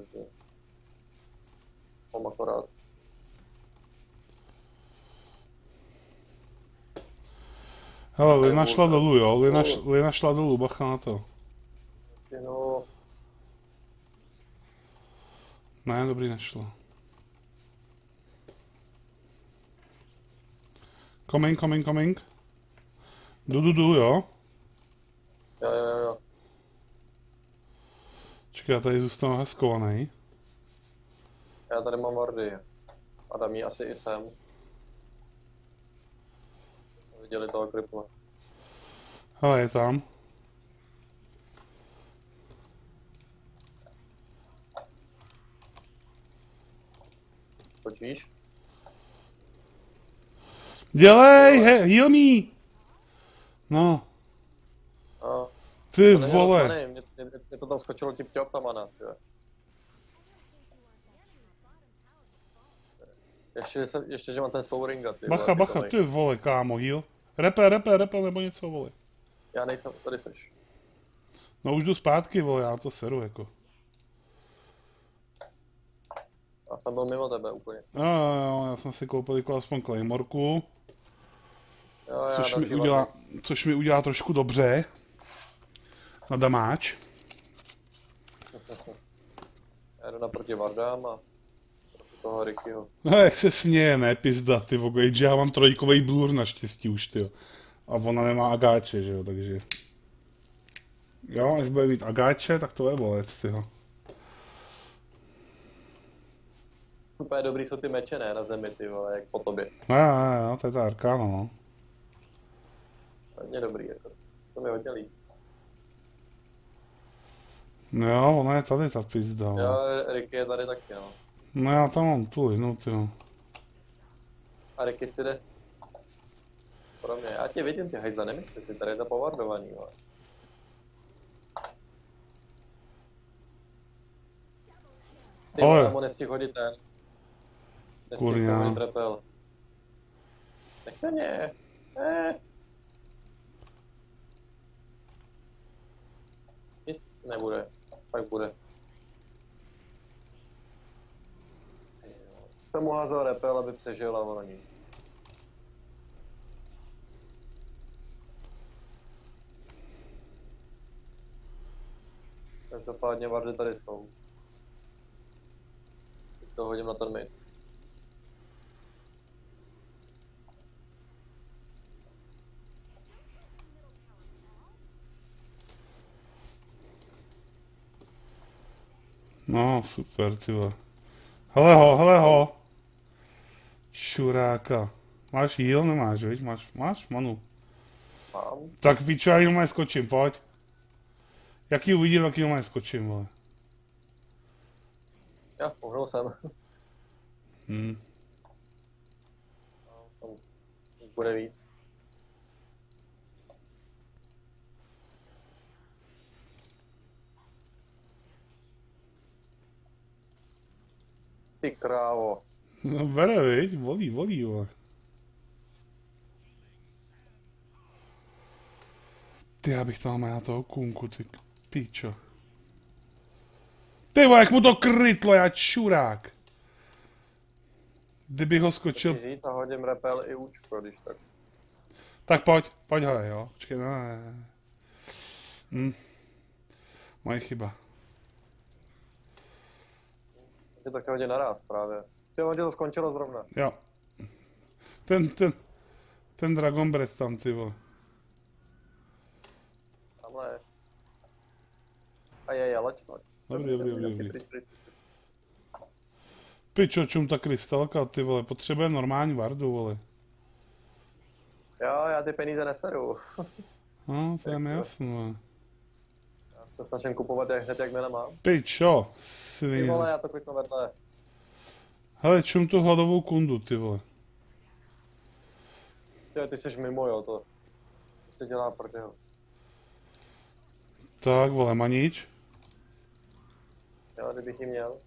Mám akorát. Hele, Lina šla dolů, jo? Lina šla dolů, bacha na to. No, Ne, dobrý, nešla. Coming. Jdu, jo? jo. Čekaj, já tady zůstanu hezkovaný. Já tady mám wardy. A dám jí asi i sem. Viděli toho kripla. Hele, je tam. Počíš? Dělej, heal me! No, A ty to není vole. rozmanej, mě to tam skočilo tip-top tam mana, tyhle. Ještě, že mám ten soul ringa, ty vole, Bacha, ty vole, kámo, heal. Repel, nebo něco, vole. Já nejsem, tady seš. No už jdu zpátky, vole, já to seru, jako. Já jsem byl mimo tebe úplně. Jo, já jsem si koupil jako aspoň Claymorku, Jo, já což mi udělá trošku dobře. Na damáč. Já jdu naproti Vardám a proti toho Rickyho. No jak se směje, ne, pizda, ty vogo, že já mám trojkovej blur naštěstí už, tyjo. A ona nemá agáče, že jo, takže... Jo, až bude mít agáče, tak to je bolet, tyjo. Úplně dobrý jsou ty meče, ne, na zemi, ty vole, jak po tobě. No, to je ta arkána, no. Hodně dobrý, jako, to mi hodně líbí. No jo, ona je tady ta pizda, Jo, no. Ricky je tady taky, no. No já tam mám tu linu, tyjo. A Ricky si jde. Pro mě, já tě vidím, ty hajzla, nemyslí si, tady je to povardovaný, vole. Ty Ale. vole, mu nestihl hodit ten. Nestihl se Kurňa. hodit repel. Nechte mě. Nic nebude, tak bude. Jsem mu házel repel, aby přežil a ono nic. Každopádně vardy tady jsou. Teď to hodím na ten mid. No, super, tyjo. Hele ho. Šuráka. Máš heal? Nemáš, viď? Máš manu. Mám. Tak pičo, já jenom skočím, pojď. Jak ji uvidím, jak jenom skočím, vole. Já, pohnul jsem. Hm. Tam bude víc. Ty krávo. No bere, viď? Volí, vole. Ty, já bych tam měl toho kunku, ty píčo. Ty vole, jak mu to krytlo, já čurák. Kdybych ho skočil... Chci říct a hodím repel i účko, když tak. Tak pojď hele, jo. Počkej, ne. Moje chyba. Ty taky hodím naraz právě. Ty hodě to skončilo zrovna. Jo. Ten Dragon Breath tam, ty vole. Tamhle je. A je, loď. Dobrý. Pičo, čum ta krystalka, ty vole, potřebuje normální vardu, vole. Jo, já ty peníze neseru. No, to je mi jasno, vole. Já se snažím kupovat hned, jakmile mám. Pičo, Ty svině. vole, já to kliknu vedle. Hele, čum tu hladovou kundu, ty vole. Ty jsi mimo, jo, to se dělá prděho. Tak, vole, manič. Jo, kdybych ji měl.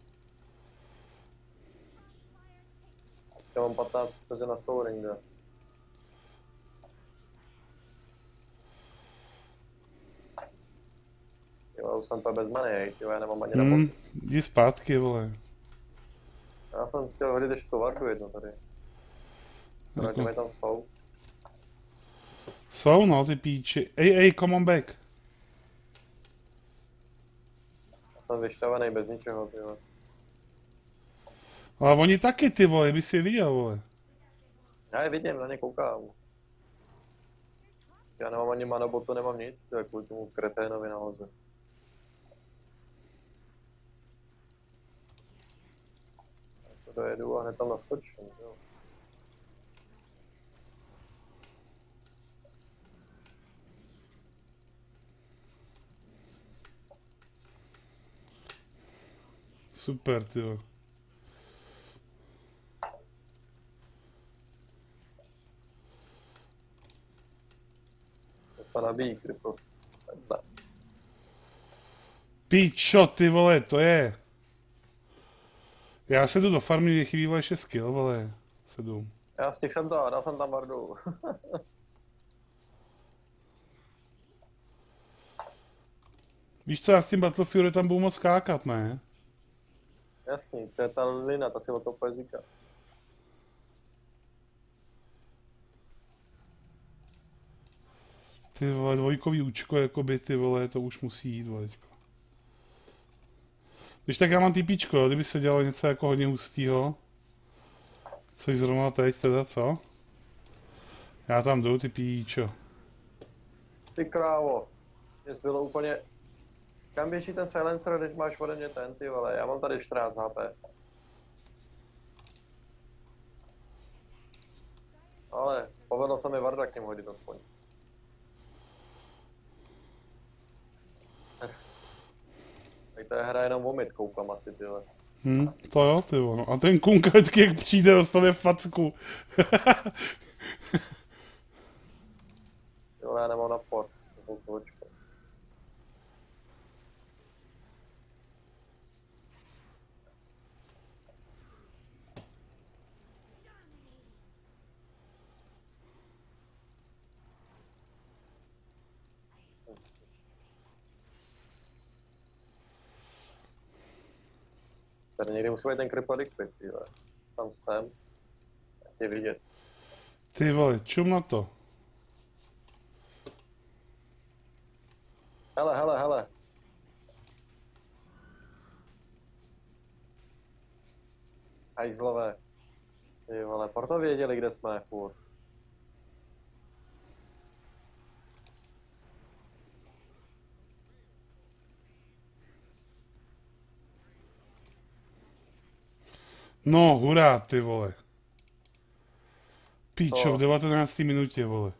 Já mám 15 vteřin na souring, jo. Jo, už jsem to bez money, jo, já nemám ani na botu. Jdi zpátky, vole. Já jsem chtěl hodit ještě tu vardu jedno tady. Radíme tam jsou. Jsou, no, ty píči. Ej, come on back. Já jsem vyšťavený bez ničeho, ty vole. Ale oni taky, ty vole, by si je viděl, vole. Já je vidím, na ně koukám. Já nemám ani manobotu, nemám nic, to je kvůli tomu kreténovi nahoře. Já to dojedu a hned tam naskočím, jo. Super, ty vole. To se nabíjí, krypo. Takhle. Píčo, ty vole, to je. Já se jdu do farmy, mě chybí ještě skill, vole. Se jdu. Já stihl jsem to, dal jsem tam vardu. Víš co, já s tím Battlefieldy tam budu moc skákat, ne? Jasný, to je ta lina, ta si o to úplně říká. Ty vole, dvojkový účko, jakoby, ty vole, to už musí jít, volečko. Když tak já mám typíčko, kdyby se dělalo něco jako hodně hustýho. Což zrovna teď teda, co? Já tam jdu, ty píčo. Ty krávo, mě zbylo úplně... Kam běží ten silencer, když máš ode mě ten, ty vole, já mám tady 14 HP. Ale povedlo se mi varda k něm hodit aspoň. Tak to je hra jenom vomit, koukám asi, ty vole. To jo, ty vole, no. A ten kunka vždycky jak přijde, dostane facku. Jo, já nemám na port, jsem koukal očko. Tady někdy musí být ten kryptodik, ty vole. Tam jsem. Jak je vidět. Ty vole, čum na to. Hele. Hajzlové. Ty vole, proto věděli, kde jsme, furt. No, hurá, ty vole. Píčo, To. v 19. minutě, vole.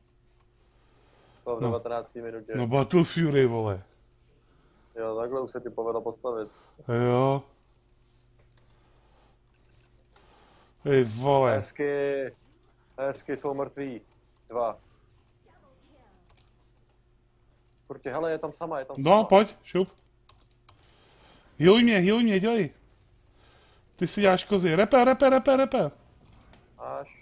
To v 19. minutě. No Battle Fury, vole. Jo, takhle už se ti povedlo postavit. Jo. Ej, vole. Hezky. Hezky, jsou mrtví. 2. Kurtě, hele, je tam sama, je tam sama. No, pojď, šup. Healuj mě, dělej. Ty si děláš kozy. Repe. Až.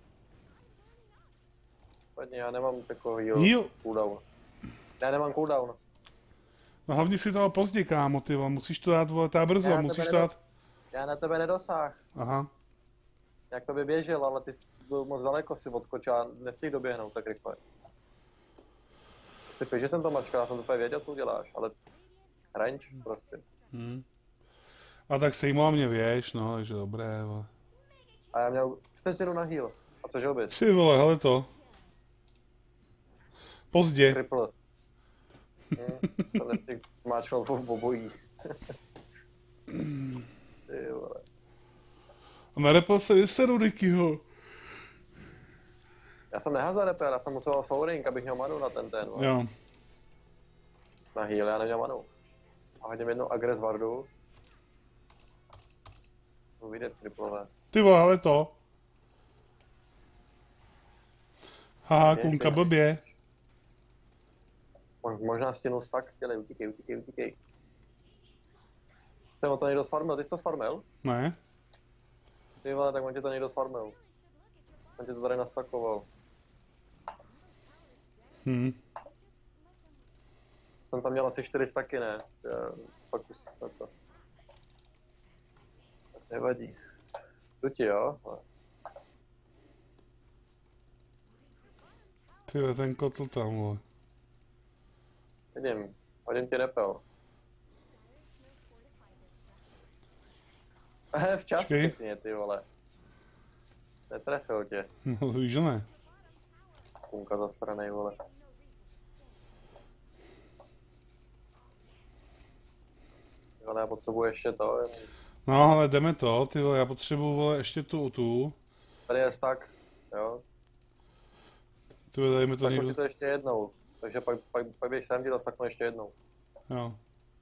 Pojď, já nemám takový Heal. cooldown. Já nemám cooldown. No hlavně si toho pozdě, kámo, ty vole. Musíš to dát, vole, brzo, Já musíš tebe to dát. Já na tebe nedosáh. Aha. Jak to by běžel, ale ty jsi byl moc daleko, si odskočil a nestihl doběhnout tak rychle. Že jsem to mačkal, já jsem to úplně věděl, co uděláš, ale range prostě. A tak sejmoval mě věž, no, takže dobré, vole. A já měl vteřinu na heal. A co žil bys? Ty vole, hele to. Pozdě. Triple. To nestihl smáčknout v obojí. Ty vole. A narepal se vyseru Rickyho. Já jsem neházel repel, já jsem musel souring, abych měl manu na ten. Jo. Na heal, já neměl manu. A hodím jednou agres vardu. Vyjde triplové. Ty vole, hele to. Haha, kunka blbě. Možná stěnu stack, dělej, utíkej. Ten to někdo sfarmil, ty jsi to sfarmil? Ne? Ty vole, tak on tě to někdo sfarmil. On tě to tady nastakoval. Jsem tam měl asi 4 stacky, ne? Pak už na to. Tak nevadí. Jdu ti, jo? Ty vole, ten kotl tam, vole. Vidím, hodím ti repel. Včas pěkně, ty vole. Netrefil tě. No, víš, že ne. Kunka zasranej, vole. Ale já potřebuji ještě to. No, ale jdeme to, ty vole, já potřebuju, vole, ještě tu. Tady je stack, jo. Ty vole, dejme to Tak někdo. to ještě jednou. Takže pak běž sem ti to stacknu ještě jednou. Jo.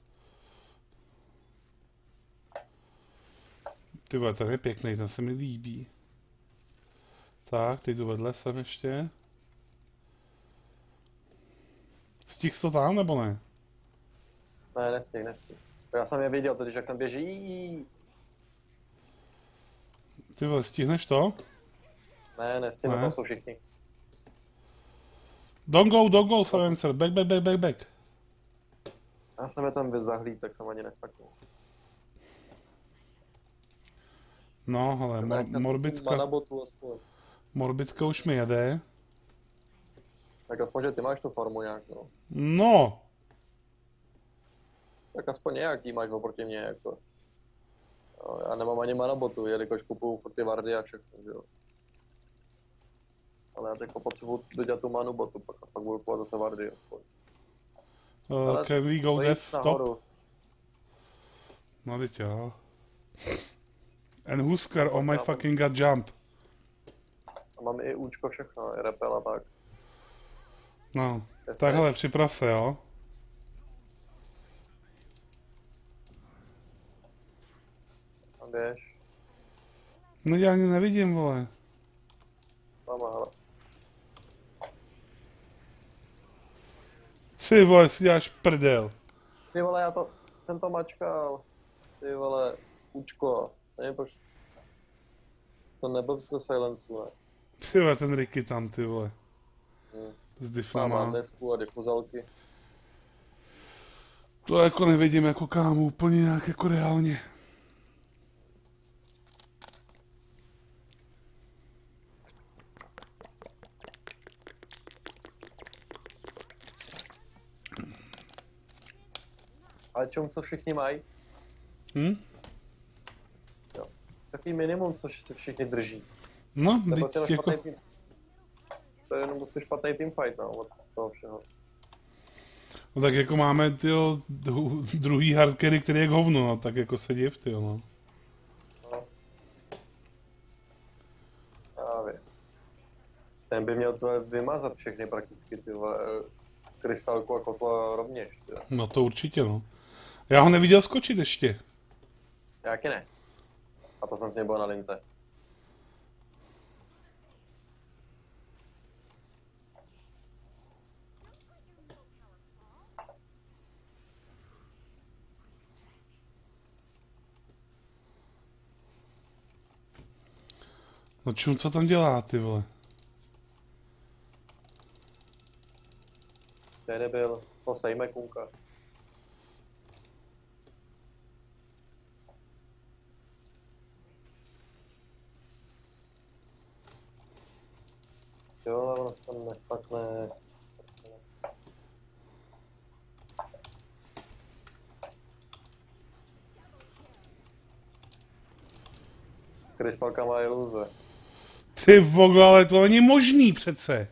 Ty vole, ten je pěkný, ten se mi líbí. Tak, teď jdu vedle sem ještě. Stihl jsi to tam, nebo ne? Ne, nestihl. Já jsem je viděl, totiž jak jsem běží. Ty vole, stihneš to? Ne, nestihnu, Ne. tam jsou všichni. Don't go, silencer, back. Já jsem je tam zahlíd, tak jsem ani nestaknul. No, hele, Mana botu aspoň. Morbitka už mi jede. Tak aspoň, že ty máš tu formu nějak, no. No! Tak aspoň nějaký máš oproti mně, jako. Jo, já nemám ani mana botu, jelikož kupuju furt ty vardy a všechno, že jo. Ale já teď potřebuji dodělat tu manu botu, pak budu kupovat zase vardy, aspoň. Can we go Stojí dev top? nahoru. No teď jo. And Huskar, oh my fucking god, jump. A mám i účko všechno, i repel a tak. No, tak hele, připrav se, jo. A běž. No já ani nevidím, vole. Tam, hele. Ty vole, si děláš prdel. Ty vole, jsem to mačkal. Ty vole, účko. Nevím proč. To nebyl z toho silencu, ne? Ty vole, ten Ricky tam, ty vole. S Mám diffama. desku a difuzalky. To jako nevidím jako kámo, úplně nějak jako reálně. Ale čemu co všichni mají? Jo. Takový minimum, co se všichni drží. No, Nebo teď jako... To je jenom prostě špatný teamfight, no, od toho všeho. No tak jako máme, tyjo, druhý hardcarry, který je k hovnu, no, tak jako se div, tyjo, no. Já vím. Ten by měl to vymazat všechny prakticky, ty vole, krystalku a kotla rovněž, tyjo. No to určitě, no. Já ho neviděl skočit ještě. Jaký ne? A to jsem s ním byl na lince. No čum, co tam dělá, ty vole? Kde nebyl? To sejme kunka. Jo, ale ono se tam nesakne. Krystalka má iluze. Ty vogo, ale to není možný přece.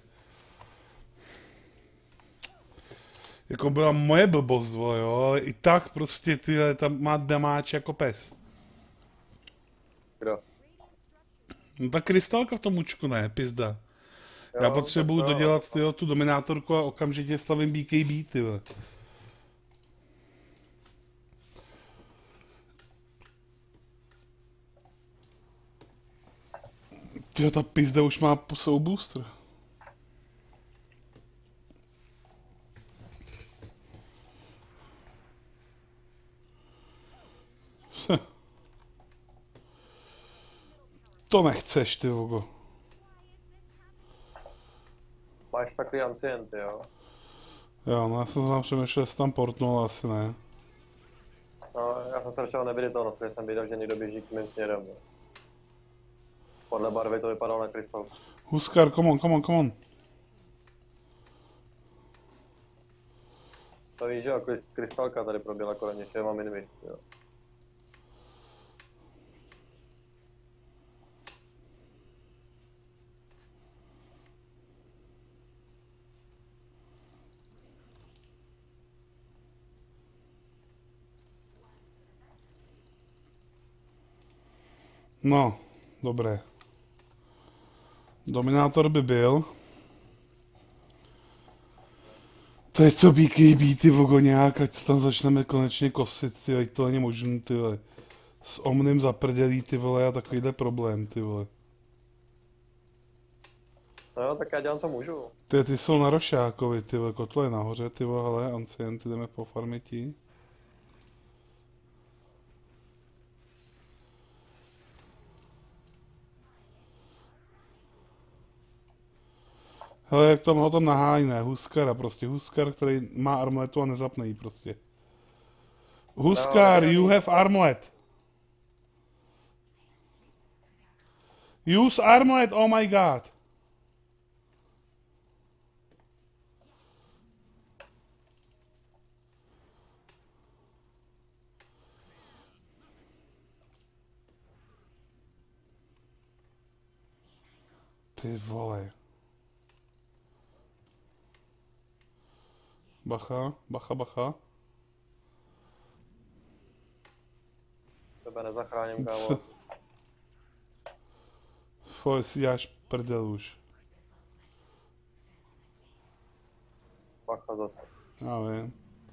Jako byla moje blbost, vole, jo, ale i tak prostě ty tam má damáč jako pes. Kdo? No ta krystalka v tom účku ne, pizda. Já Jo, potřebuju tak jo. dodělat tyjo, tu dominátorku a okamžitě stavím BKB, ty vole. Tyjo, ta pizda už má po sebou booster. To nechceš, ty vogo. Máš takový ancienty, jo? Jo, no já jsem tam přemýšlel, jestli tam portnul, ale asi ne. No, já jsem se radšel neviditelnost, protože jsem viděl, že někdo běží k mým směrem. No. Podle barvy to vypadalo na krystal. Huskar, come on, come on, come on. To víš, že jo, krystalka tady proběhla kolem něčeho, mám invis, jo. No, dobré. Dominátor by byl. Teď to BKB, ty vogo, nějak, ať tam začneme konečně kosit, ty, ať to není možný, ty vole. S Omnim zaprdělí, ty vole, a takovýhle problém, ty vole. No jo, tak já dělám, co můžu. Ty jsou na Rošákovi, ty vole, kotle je nahoře, ty vole, ale Ancient, jdeme po farmití. Hele, jak tam ho tam nahájí, ne, Huskara, prostě Huskar, který má armletu a nezapne jí prostě. Huskar, No, you have armlet. Use armlet, oh my god. Ty vole. Bacha, bacha, bacha. Tebe nezachráním, kámo. Foj, si děláš prdel už. Bacha zase. Já vím.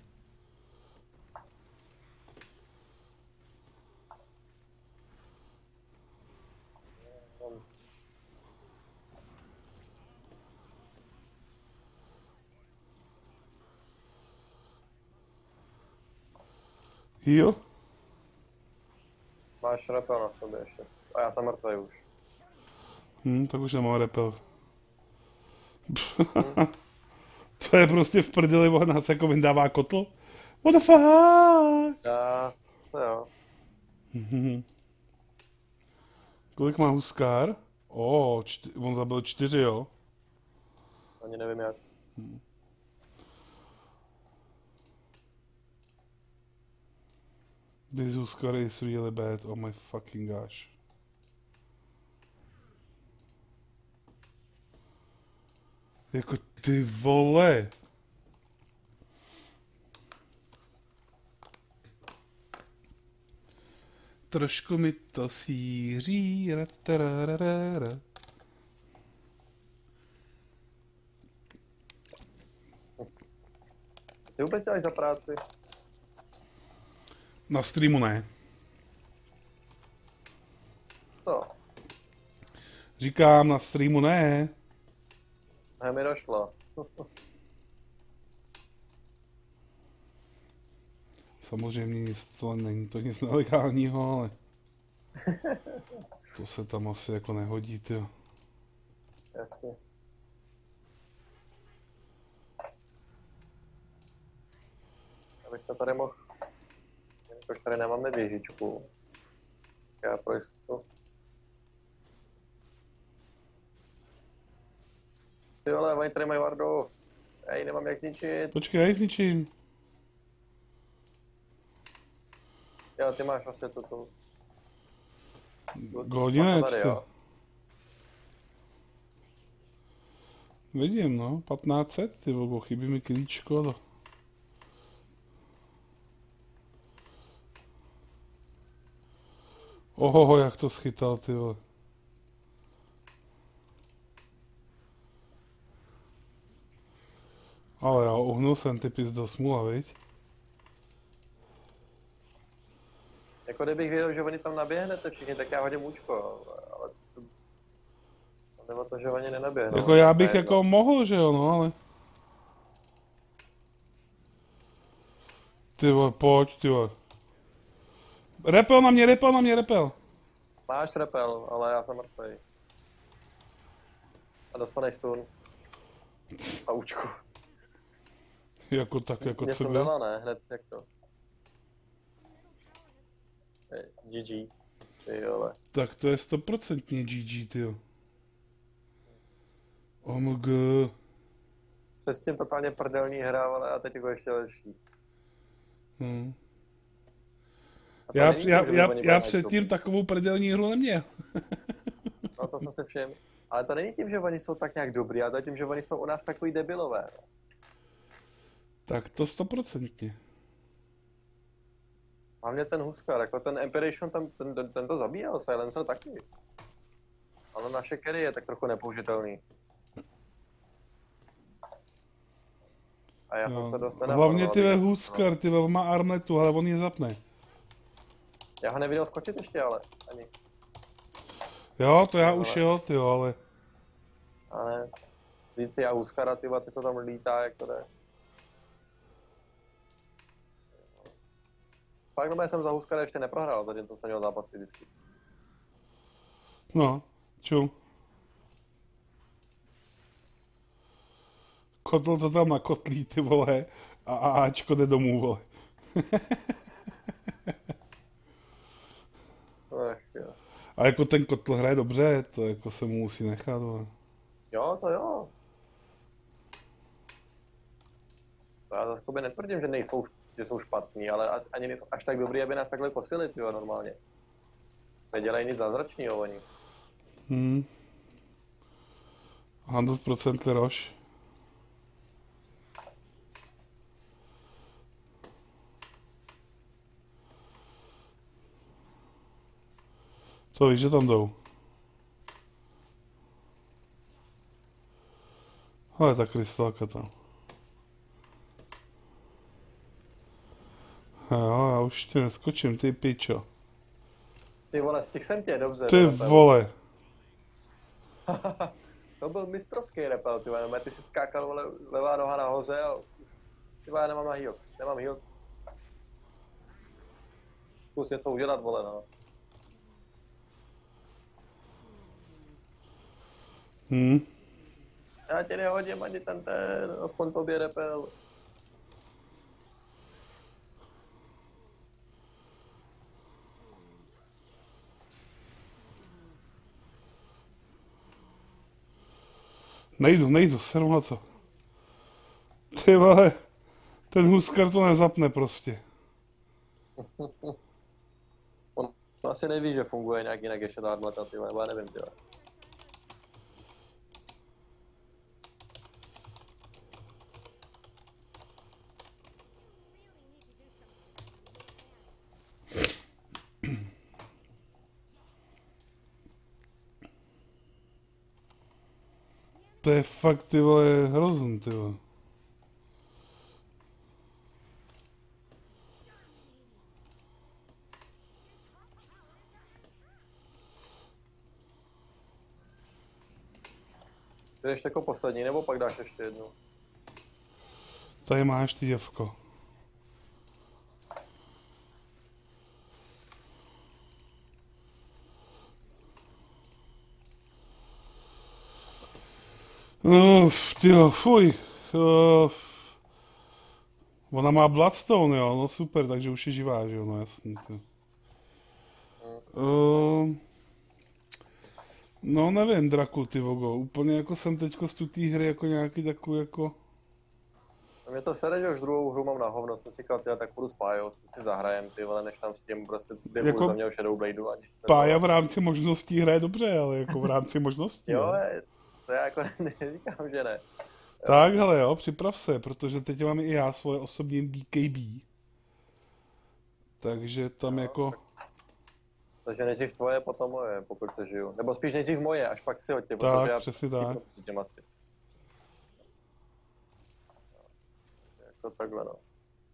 Heal? Máš repel na sobě ještě. A já jsem mrtvý už. Tak už nemám repel. To je prostě v prdeli, on nás jako vyndává kotl. What the fuck? Já se jo. Kolik má Huskar? On zabil 4, jo? Ani nevím jak. This Huskar is really bad, oh my fucking gosh. Jako ty vole. Trošku mi to síří, ratararara. Ty vůbec děláš za práci? Na streamu ne. Co? Říkám, na streamu ne. Ne, mi došlo. Samozřejmě nic, to není to nic nelegálního, ale... To se tam asi jako nehodí, ty. Jasně. Abych to tady mohl... Jelikož tady nemáme běžičku. Já pro jistotu. Ty vole, oni tady mají Vardu. Já ji nemám jak zničit. Počkej, já ji zničím. Jo, ty máš vlastně tu. Godinec, Tady, ty. jo. Vidím, no, 1500, ty vogo, chybí mi klíčko, no. Ohoho, jak to schytal, ty vole. Ale já uhnul jsem ty pizdo smůla, viď? Jako kdybych věděl, že oni tam naběhnete všichni, tak já hodím účko, ale to... Nebo to, že oni nenaběhnou. Jako já to bych je jako mohl, že jo, no, ale... Ty vole, pojď, ty vole. Repel na mě, repel na mě, repel. Máš repel, ale já jsem mrtvej. A dostaneš stun. A účku. Jako tak, jako Mě co jsem byl. dala, ne? Hned jak to. GG. Ty vole. Tak to je 100% GG, ty jo. OMG. Předtím totálně prdelný hra, ale a teď jako ještě lepší. Hm. A to Já, není já, tím, že by já, oni byli já najtrubí. předtím takovou prdělní hru neměl. No to jsem si všiml. Ale to není tím, že oni jsou tak nějak dobrý, ale to je tím, že oni jsou u nás takový debilové. Tak to 100%. Hlavně ten Huskar, jako ten Empiration, ten to zabíjel, Silencer taky. Ale naše carry je tak trochu nepoužitelný. A já jsem se dost Hlavně ty ve nenapal, Huskar, ty ve má armletu, ale on ji zapne. Já ho neviděl skočit ještě, ale ani. Jo, to já už jo, ty jo, ale... Ale říct si já Huskara, ty to tam lítá, jak to jde. Pak době jsem za Huskara ještě neprohrál, zatímco jsem měl zápasy vždycky. No, čum. Kotl to tam nakotlí, ty vole, a Ačko jde domů, vole. Ach, jo. A jako ten kotl hraje dobře, to jako se mu musí nechat, vole. Jo, to jo. To já to netvrdím, že nejsou, že jsou špatní, ale ani nejsou až tak dobrý, aby nás takhle kosili, tyjo, normálně. Nedělají nic zázračného oni. 100% Leroš. Co víš, že tam jdou? Ale ta krystalka tam. Jo, já už tě neskočím, ty pičo. Ty vole, stihl jsem tě, dobře. Ty repel. vole. To byl mistrovský repel, ty vole, ty si skákal, vole, levá noha nahoře a... Ty vole, já nemám na heal, nemám heal. Zkus něco udělat, vole, no. Já tě nehodím ani ten, aspoň tobě repel. Nejdu, seru na to. Ty vole, ten Huskar to nezapne prostě. On asi neví, že funguje nějak jinak ještě ta armleta, ty vole, nebo já nevím, ty vole. To je fakt, ty vole, hrozný, ty vole. Ty ještě jako poslední, nebo pak dáš ještě jednu? Tady máš ty děvko. Tyjo, fuj. Ona má Bloodstone, jo, no super, takže už je živá, že jo, no jasný. No nevím, Draku, ty vogo, úplně jako jsem teďko z té hry jako nějaký takový jako... A mě to sere, že už druhou hru mám na hovno, jsem si říkal, tyhle, tak budu spájou, si zahrajem, ty vole, než tam s tím prostě ty Jako za mě už Shadow Bladeu ani se Pája v rámci možností hraje dobře, ale jako v rámci možností, Jo, to já jako neříkám, že ne. Tak, hele jo, připrav se, protože teď mám i já svoje osobní BKB. Takže tam jako... Takže nejdřív tvoje, potom moje, pokud se žiju. Nebo spíš nejdřív moje, až pak si hodně, protože já přesně tak. cítím asi. Jako takhle, no.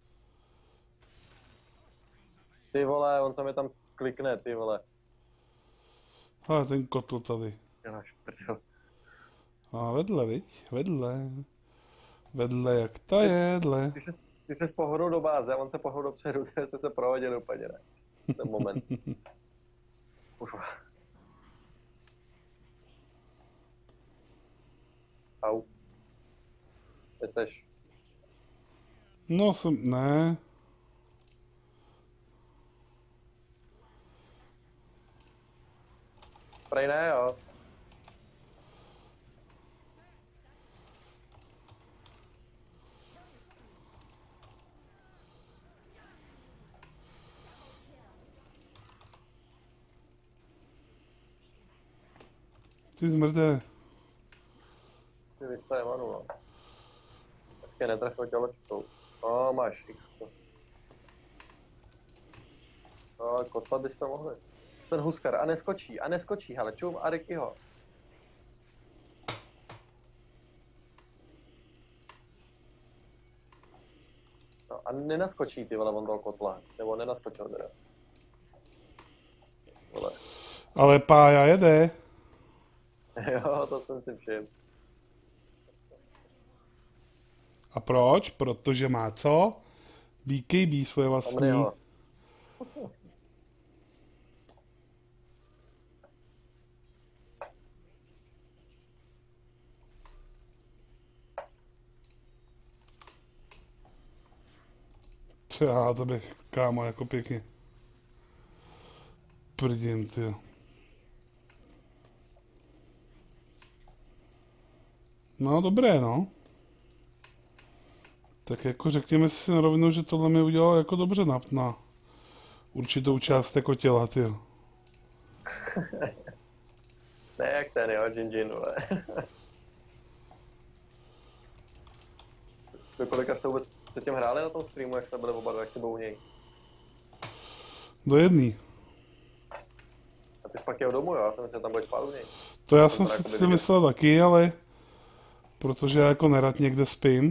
Ty vole, on se mi tam klikne, ty vole. Ale ten kotl tady. Jeláš, prdel. A vedle, viď? Vedle. Vedle jak ta jedle. Ty se pohodl do báze, on se pohodl dopředu, to se prohodil úplně, ne? Ten moment. Kurva. Au. Kde seš? No jsem, ne. Prej ne, jo. Ty zmrde. Ty vysaje manu, no. Hezky netrefil tělečkou. No, máš X. No, kotla byste mohli. Ten Huskar, a neskočí, hele, čum a Rickyho. No a nenaskočí ty vole, on toho kotla, nebo nenaskočil teda. Vole. Ale Pája jede. Jo, to jsem si všiml. A proč? Protože má co? BKB svoje vlastní. Omniho. Já to bych, kámo, jako pěkně. Prdím, ty. No, dobré, no. Tak jako řekněme si na rovinu, že tohle mi udělalo jako dobře na určitou část jako těla, ty. Ne jak ten, jo, Jinjin, vole. Do kolika jste vůbec předtím hráli na tom streamu, jak jste byli oba dva, jak se bouněj? Do jedný. A ty jsi pak jel domů, jo? Já jsem myslel, že tam budeš spát u něj. To já To jsem to si jakoby to viděl. myslel taky, ale... Protože já jako nerad někde spím.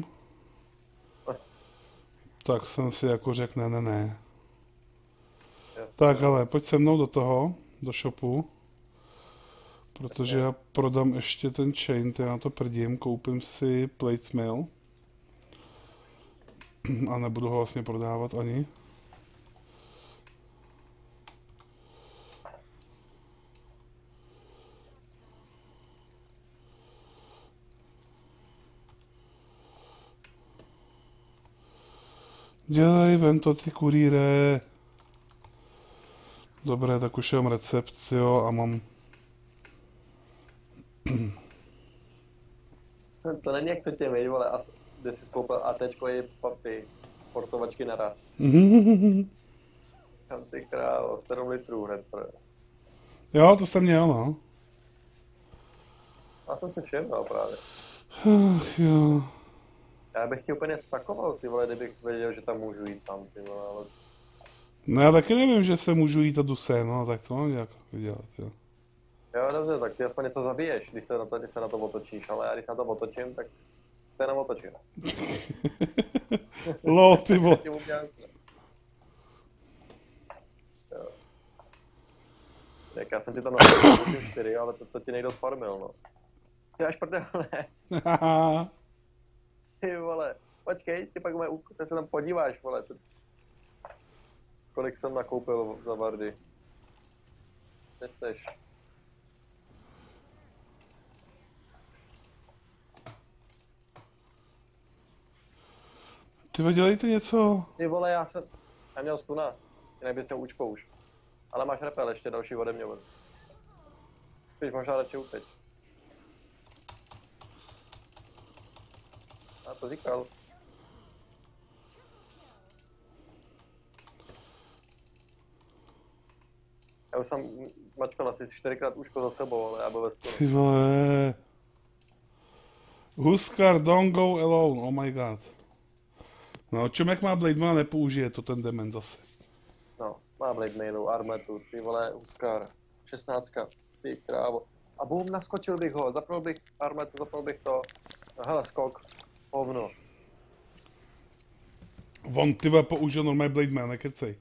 Tak jsem si jako řekl, ne. Jasně. Tak ale pojď se mnou do toho, do shopu. Protože já prodám ještě ten chain, ty na to prdím, koupím si plate mill. A nebudu ho vlastně prodávat ani. Dělej vento ty kurýre. Dobré, tak už mám recept, jo, a mám... To není jak to tě vej, vole, a kde jsi koupil ATčko i papy, portovačky naraz. Kam ty krávo, 7 litrů hned, Jo, to jsem měl, no. Já jsem si všiml právě. Ach jo. Já bych ti úplně stakoval, ty vole, kdybych věděl, že tam můžu jít tam, ty vole, ale... No já taky nevím, že se můžu jít a duse, no, tak co mám nějak dělat, jo. Jo, dobře, tak ty aspoň něco zabiješ, když se na to otočíš, ale já když se na to otočím, tak se jenom otočím. Lol, ty vole. Tím udělám se. Jo. Tak já jsem ti to nasadil 4, ale to ti někdo sfarmil, no. Jsi až prdel, ne? Ty vole, počkej, ty pak ty se tam podíváš, vole. Kolik jsem nakoupil za Vardy. Kde seš? Ty dělejte něco. Ty vole, já měl stuna. Jinak bys měl účko už. Ale máš repel ještě další ode mě. Spíš možná radši uteč. Já to říkal. Já už jsem mačkal asi 4krát účko za sebou, ale já byl ve stunu. Ty vole. Huskar, don't go alone, oh my god. No, čem jak má Blade Mana nepoužije to ten dement zase. No, má Blade Mailu, Armetu, ty vole, Huskar. 16, ty krávo. A bum, naskočil bych ho, zapnul bych Armetu, zapnul bych to. No hele, skok. Hovno. On ty vole použil normální Blade Mana, nekecej.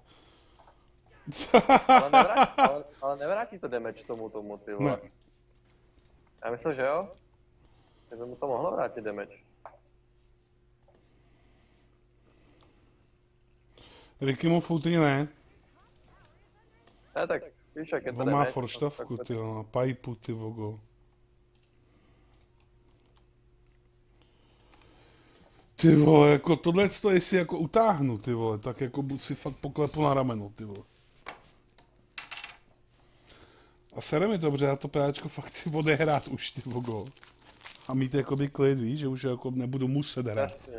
Ale nevrátí to damage tomu, ty vole. Ne. Já myslel, že jo? Že by mu to mohlo vrátit damage. Ricky mu fouty ne. Ne, tak víš, jak je to On má damage. forštavku, ty na pipu, ty vogo. Ty vole, jako tohle to jestli jako utáhnu, ty vole, tak jako si fakt poklepu na rameno, ty vole. A sere mi to, protože já to práčko fakt chci odehrát už, ty vogo. A mít jakoby klid, víš, že už jako nebudu muset hrát. Jasně.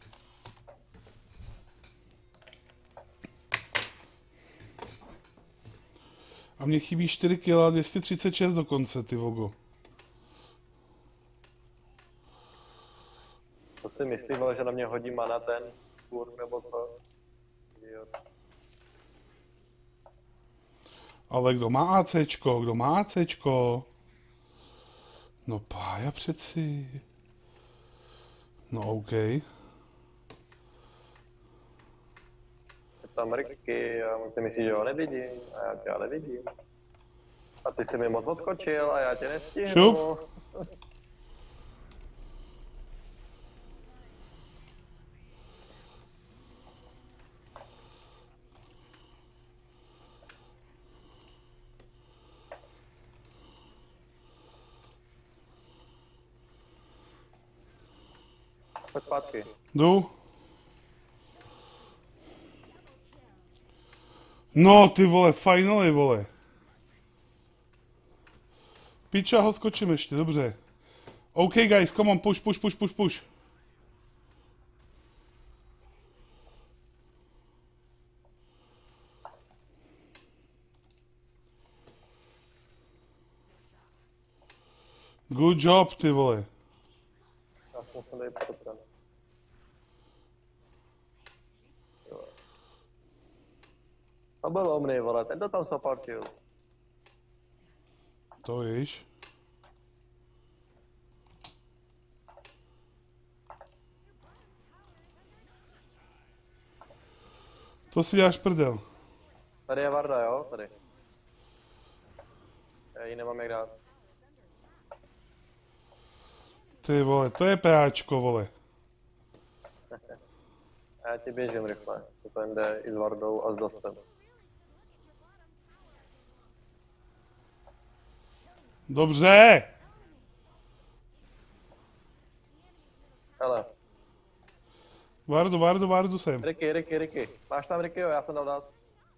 A mně chybí 4 kg a 236 dokonce, ty vogo. To si myslí, vole, že na mě hodí mana ten kurv nebo co? Idiot. Ale kdo má ACčko, kdo má ACčko? No Pája přeci. No OK. Je tam Ricky a on si myslí, že ho nevidím a já tě ale vidím. A ty jsi mi moc odskočil a já tě nestihnu. Šup. Pojď zpátky. Jdu. No ty vole, finally vole. Piča, ho skočím ještě, dobře. OK guys, come on, push, push, push, push, push. Good job, ty vole. Já jsem musel dát potran. To byl Omni, vole, ten to tam supportil. To víš. To si děláš prdel. Tady je Varda, jo? Tady. Já ji nemám jak dát. Ty vole, to je práčko, vole. A já ti běžím rychle, co to jen jde i s Vardou a s Dustem. Dobře. Hele, Vardu sem. Ricky. Máš tam Rickyho, já jsem dal Dust.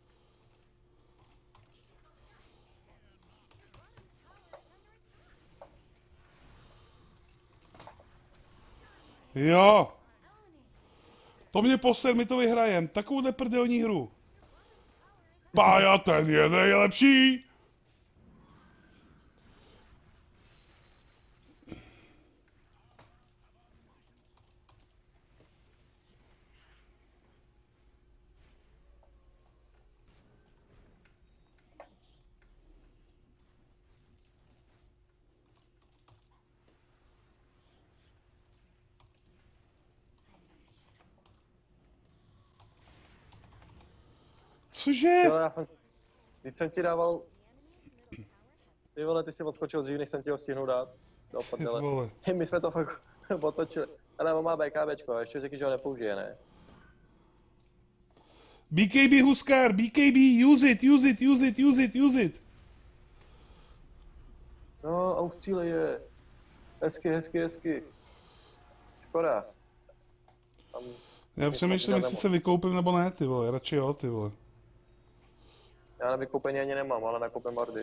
Jo. To mě poser, my to vyhrajem. Takovouhle prdelní hru. Pája, ten je nejlepší. Cože? Jo, když jsem ti dával... Ty vole, ty jsi odskočil dřív, než jsem ti ho stihnul dát. Do Ty prdele. vole. My jsme to fakt otočili. Ale on má BKBčko, a ještě řekni, že ho nepoužije, ne? BKB Huskar, BKB, use it. No, a ustřílej je. Hezky. Škoda. Tam Já přemýšlím, jestli se vykoupím nebo ne, ty vole, radši jo, ty vole. Já na vykoupení ani nemám, ale nakoupím bardy.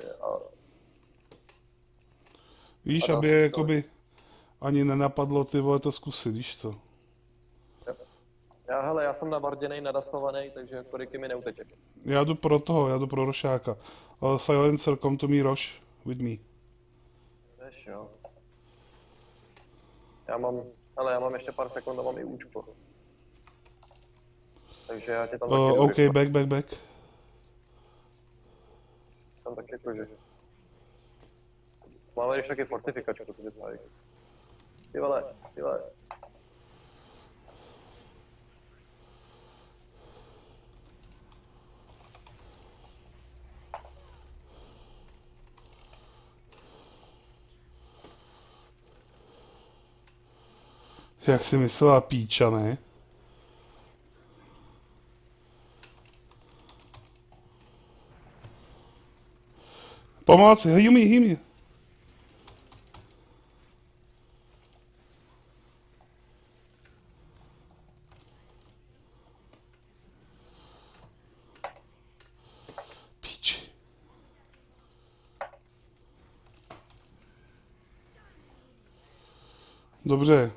Víš, A aby dá je se jakoby ani nenapadlo, ty vole, to zkusit, víš co? Já jsem navarděnej, nadastovaný, jako jako Ricky mi neuteče. Já jdu pro toho, já jdu pro Rošáka. Silencer, come to me, Roš, with me. Víš, jo. Já mám ještě pár sekund a mám i účko. Takže já tě tam taky OK, back. Tam taky jakože. Máme ještě taky fortifikačku, to vytváří. Ty vole. Jak si myslela píča, ne? Pomoc, heal me. Píči. Dobře.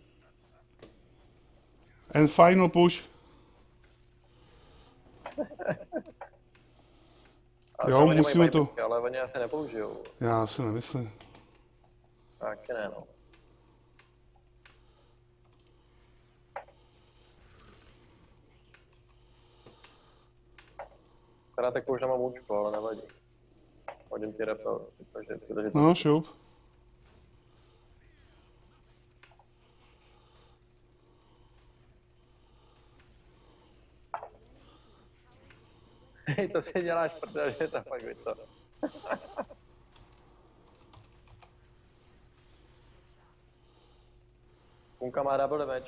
And final push. Jo, musíme to. Ale oni asi nepoužijou. Já si nemyslím. Taky ne, no. Teda tak už nemám účko, ale nevadí. Hodím ti repel, takže No, šup. Hej, to si děláš, protože to fakt víš to. Kunka má double damage.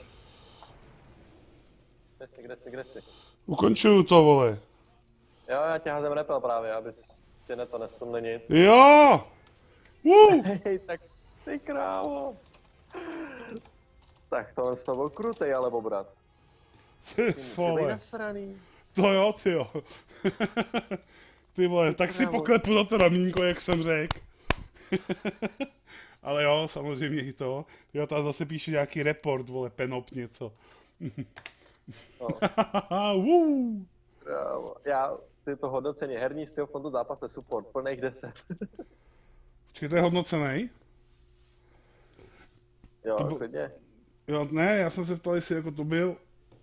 Kde jsi? Ukončuju to, vole. Jo, já tě házím repel právě, abys tě to nestunli nic. Jo! Hej, tak ty krávo. Tak tohle to byl krutej, ale obrat. Ty Musí být vole. nasraný. To jo, ty jo. Ty vole, tak si poklepu za to ramínko, jak jsem řekl. Ale jo, samozřejmě i to. Jo, tam zase píše nějaký report, vole, penop něco. No. Ty to hodnocení, herní styl v tomto zápase support, plných 10. Počkej, to je hodnocenej? Jo, To klidně. Jo, ne, já jsem se ptal, jestli jako to byl.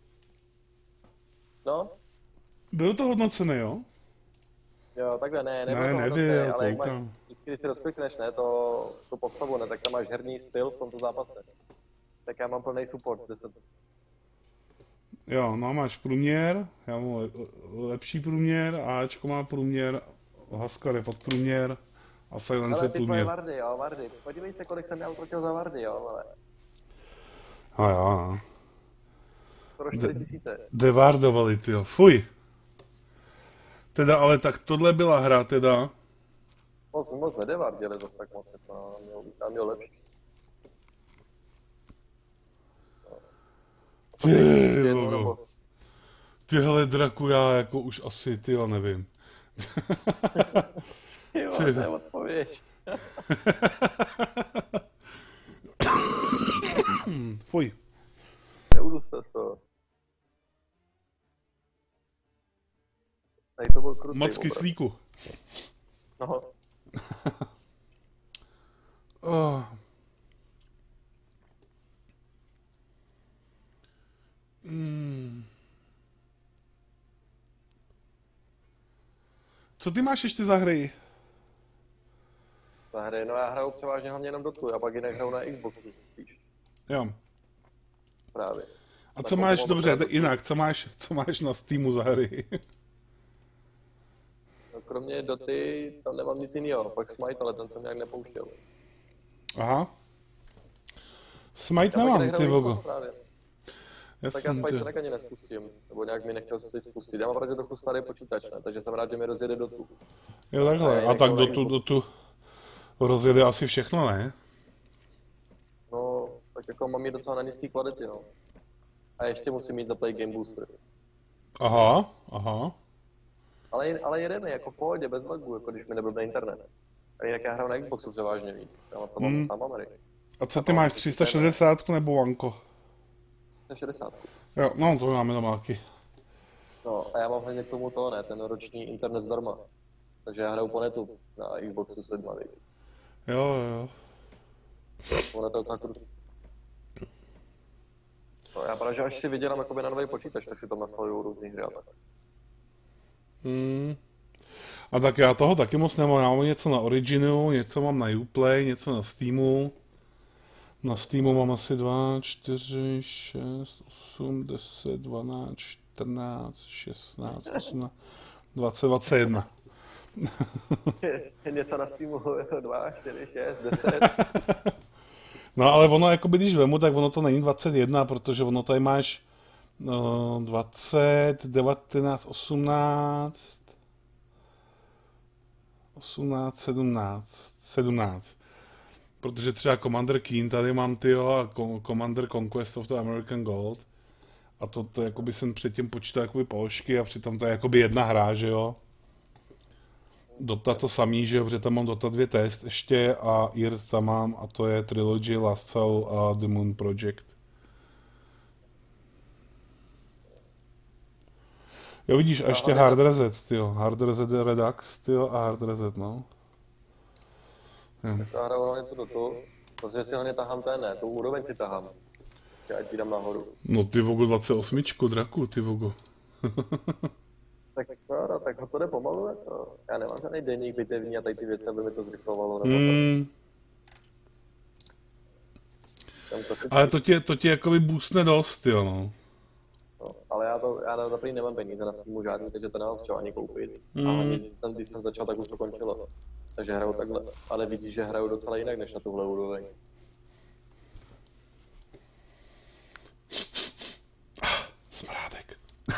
No, Byl to hodnocený, jo? jo, takhle nebyl Ne, to nebyl, hodnocení, ale jak máš, koukám. vždycky, když si rozklikneš, ne, tu postavu, ne, tak tam máš herní styl v tomto zápase. Tak já mám plný support, 10. Jo, no máš průměr, já mám lepší průměr, Ačko má průměr, Haskar je podprůměr a Silence Ale je ty tvoje průměr. Vardy, jo, Vardy. Podívej se, kolik jsem já utratil za Vardy, jo, ale A jo, skoro 4000. devardovali, tyjo, fuj. Teda, ale tak tohle byla hra, teda. Moc nedevardili zase tak moc, jako tam měl lepší. Ty logo. Tyhle draku já jako už asi, tyjo, nevím. Jo, to je odpověď. Fuj. Neudu se z toho. Tady to byl krutý Moc obrat. kyslíku. No, Oh. Co ty máš ještě za hry? za hry, no já hraju převážně hlavně jenom Dotu, já pak jinak hraju na Xboxu, spíš, Jo. právě. A Na co máš, kompu mám dobře, akorát Dotu. jinak, co máš na Steamu za hry? No, kromě Doty tam nemám nic jiného, pak Smite, ale ten jsem nějak nepouštěl. Aha. Smite Já pak nemám, jinak ty hraju vogo. Xbox právě. Já Tak já jsem, Smite ty. se tak ani nespustím, nebo nějak mi nechtěl si spustit. Já mám právě trochu starý počítač, ne? Takže jsem rád, že mi rozjede Dotu. Jo, takhle. A jinak tak mám do Xbox. tu rozjede asi všechno, ne? No, tak jako mám ji docela na nízký kvality, no. A ještě musím mít zaplay Game Booster. Aha, aha. Ale jeden je jako v pohodě, bez lagu, jako když mi nebyl internet. A jinak já hraju na Xboxu převážně víc. Tam mám hry. A co ty máš, 360 nebo Wanko? 360. Jo, no to máme doma taky. No a já mám hlavně k tomu to, ne, ten roční internet zdarma. Takže já hraju po netu na Xboxu s lidma, víc. Jo, jo. Ono to je docela krutý. No já právě, že až si vydělám jakoby na nový počítač, tak si tam nastavuju různý hry a tak. A tak já toho taky moc nemám, já mám něco na Originu, něco mám na Uplay, něco na Steamu. Na Steamu mám asi 2, 4, 6, 8, 10, 12, 14, 16, 18, 20, 21. Něco na Steamu 2, 4, 6, 10. No ale ono, jakoby, když vemu, tak ono to není 21, protože ono tady máš 20, 19, 18, 17. Protože třeba Commander Keen tady mám, tyjo, a Commander Conquest of the American Gold. A to jakoby jsem předtím počítal jakoby položky a přitom to je jakoby jedna hra, že jo. Dota to samý, že jo, protože tam mám Dota 2 test ještě a IR tam mám a to je Trilogy, Last Soul a The Moon Project. Jo, vidíš, a ještě Hard Reset, tyjo, Hard Reset Redux, tyjo, a Hard Reset, no. Já hraju hlavně tu Dotu, protože si hlavně tahám ten, tu úroveň si tahám. Prostě ať jdám nahoru. No ty vogo 28, draku, ty vogo. Tak snad, tak ho to jde pomalu, jako. Já nemám žádný deník bitevní a tady ty věci, aby mi to zrychlovalo, nebo Ale to tě jakoby boostne dost, jo, no. No, ale já na prý nemám peníze na Steamu žádný, takže to nemám z čeho ani koupit. A hlavně, když jsem začal, tak už to končilo. Takže hraju takhle, ale vidíš, že hraju docela jinak než na tuhle úroveň. Smrádek.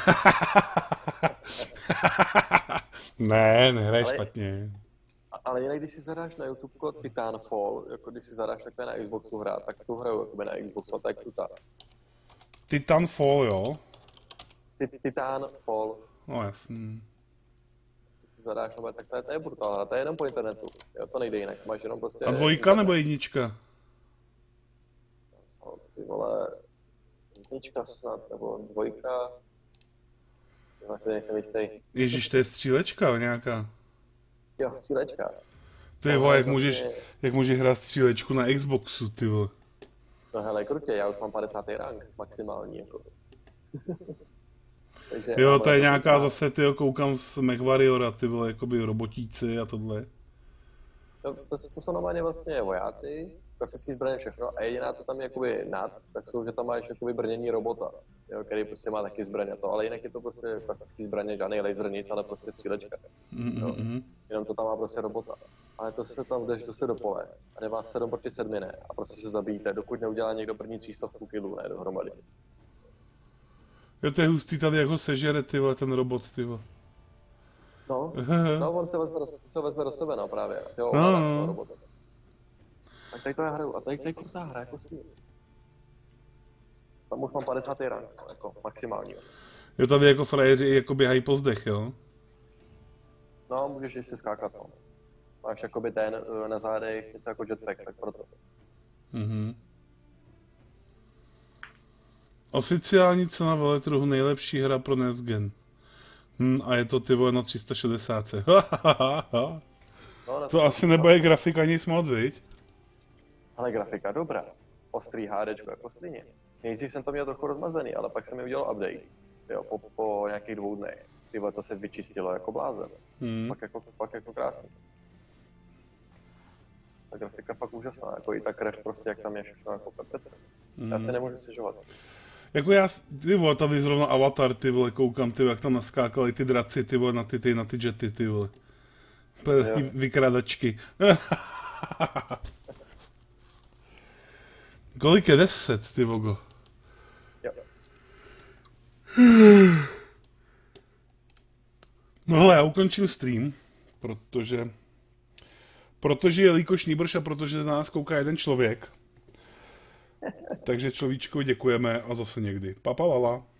Ne, nehraj špatně. Ale jinak, když si zadáš na YouTube Titanfall, jako když si zadáš takhle na Xboxu hrát, tak tu hraju jakoby na Xboxu a tak tu tak. Titanfall, jo? Titanfall. No jasný. Když si zadáš, no, tak to je brutál, to je jenom po internetu. Jo, to nejde jinak, máš jenom prostě... A dvojka nebo jednička? No, ty vole... Jednička snad, nebo dvojka... Já si nejsem jistý. Ježíš, to je střílečka nějaká. Jo, střílečka. Ty vole, jak můžeš hrát střílečku na Xboxu, ty vole. No hele, krutě, já už mám 50. rank, maximální, jako. Takže, Jo, to je nějaká zase, tyjo, koukám z MechWarriora, ty vole, jakoby robotíci a tohle. To jsou normálně vlastně vojáci, klasický zbraně, všechno, a jediná, co tam je jakoby nad, tak jsou, že tam máš jakoby brnění robota, jo, který prostě má taky zbraně to, ale jinak je to prostě klasický zbraně, žádný laser, nic, ale prostě střílečka. Jo. Jenom to tam má prostě robota. Ale to se tam jdeš zase do pole a nemá 7 proti 7, ne, a prostě se zabijíte, dokud neudělá někdo první 300 killů, ne, dohromady. Jo, to je hustý tady, jak ho sežere, ty vole, ten robot, ty vole. No, on se vezme do sebe, no právě, jo, no. robota. Tak tady to já hraju, a tady je krutá hra, jako s tím. Tam už mám 50. rank, jako maximální. Jo, tady jako frajeři jako běhají po zdech, jo? No, můžeš i si skákat, no. Máš jakoby ten na zádech, něco jako jetpack, tak proto. Oficiální cena veletrhu nejlepší hra pro Next Gen. A je to, ty vole, na 360. No, to asi nebude grafika nic moc, viď? Ale grafika dobrá. Ostrý HDčko jako svině. Nejdřív jsem to měl trochu rozmazený, ale pak jsem mi udělal update. Jo, po nějakých 2 dnech. Tyhle to se vyčistilo jako blázen. Pak jako krásný. Ta grafika fakt úžasná, jako i ta crash prostě, jak tam je všechno jako pepec. Já se nemůžu stěžovat. Jako já, ty vole, tady zrovna Avatar, ty vole, koukám, ty vole, jak tam naskákali ty draci, ty vole, na ty jety, ty vole. Ty vykradačky. Kolik je 10, ty vogo? Jo. No hele, já ukončím stream, protože jelikož nýbrž a protože na nás kouká jeden člověk, Takže človíčku děkujeme a zase někdy. Papa lala.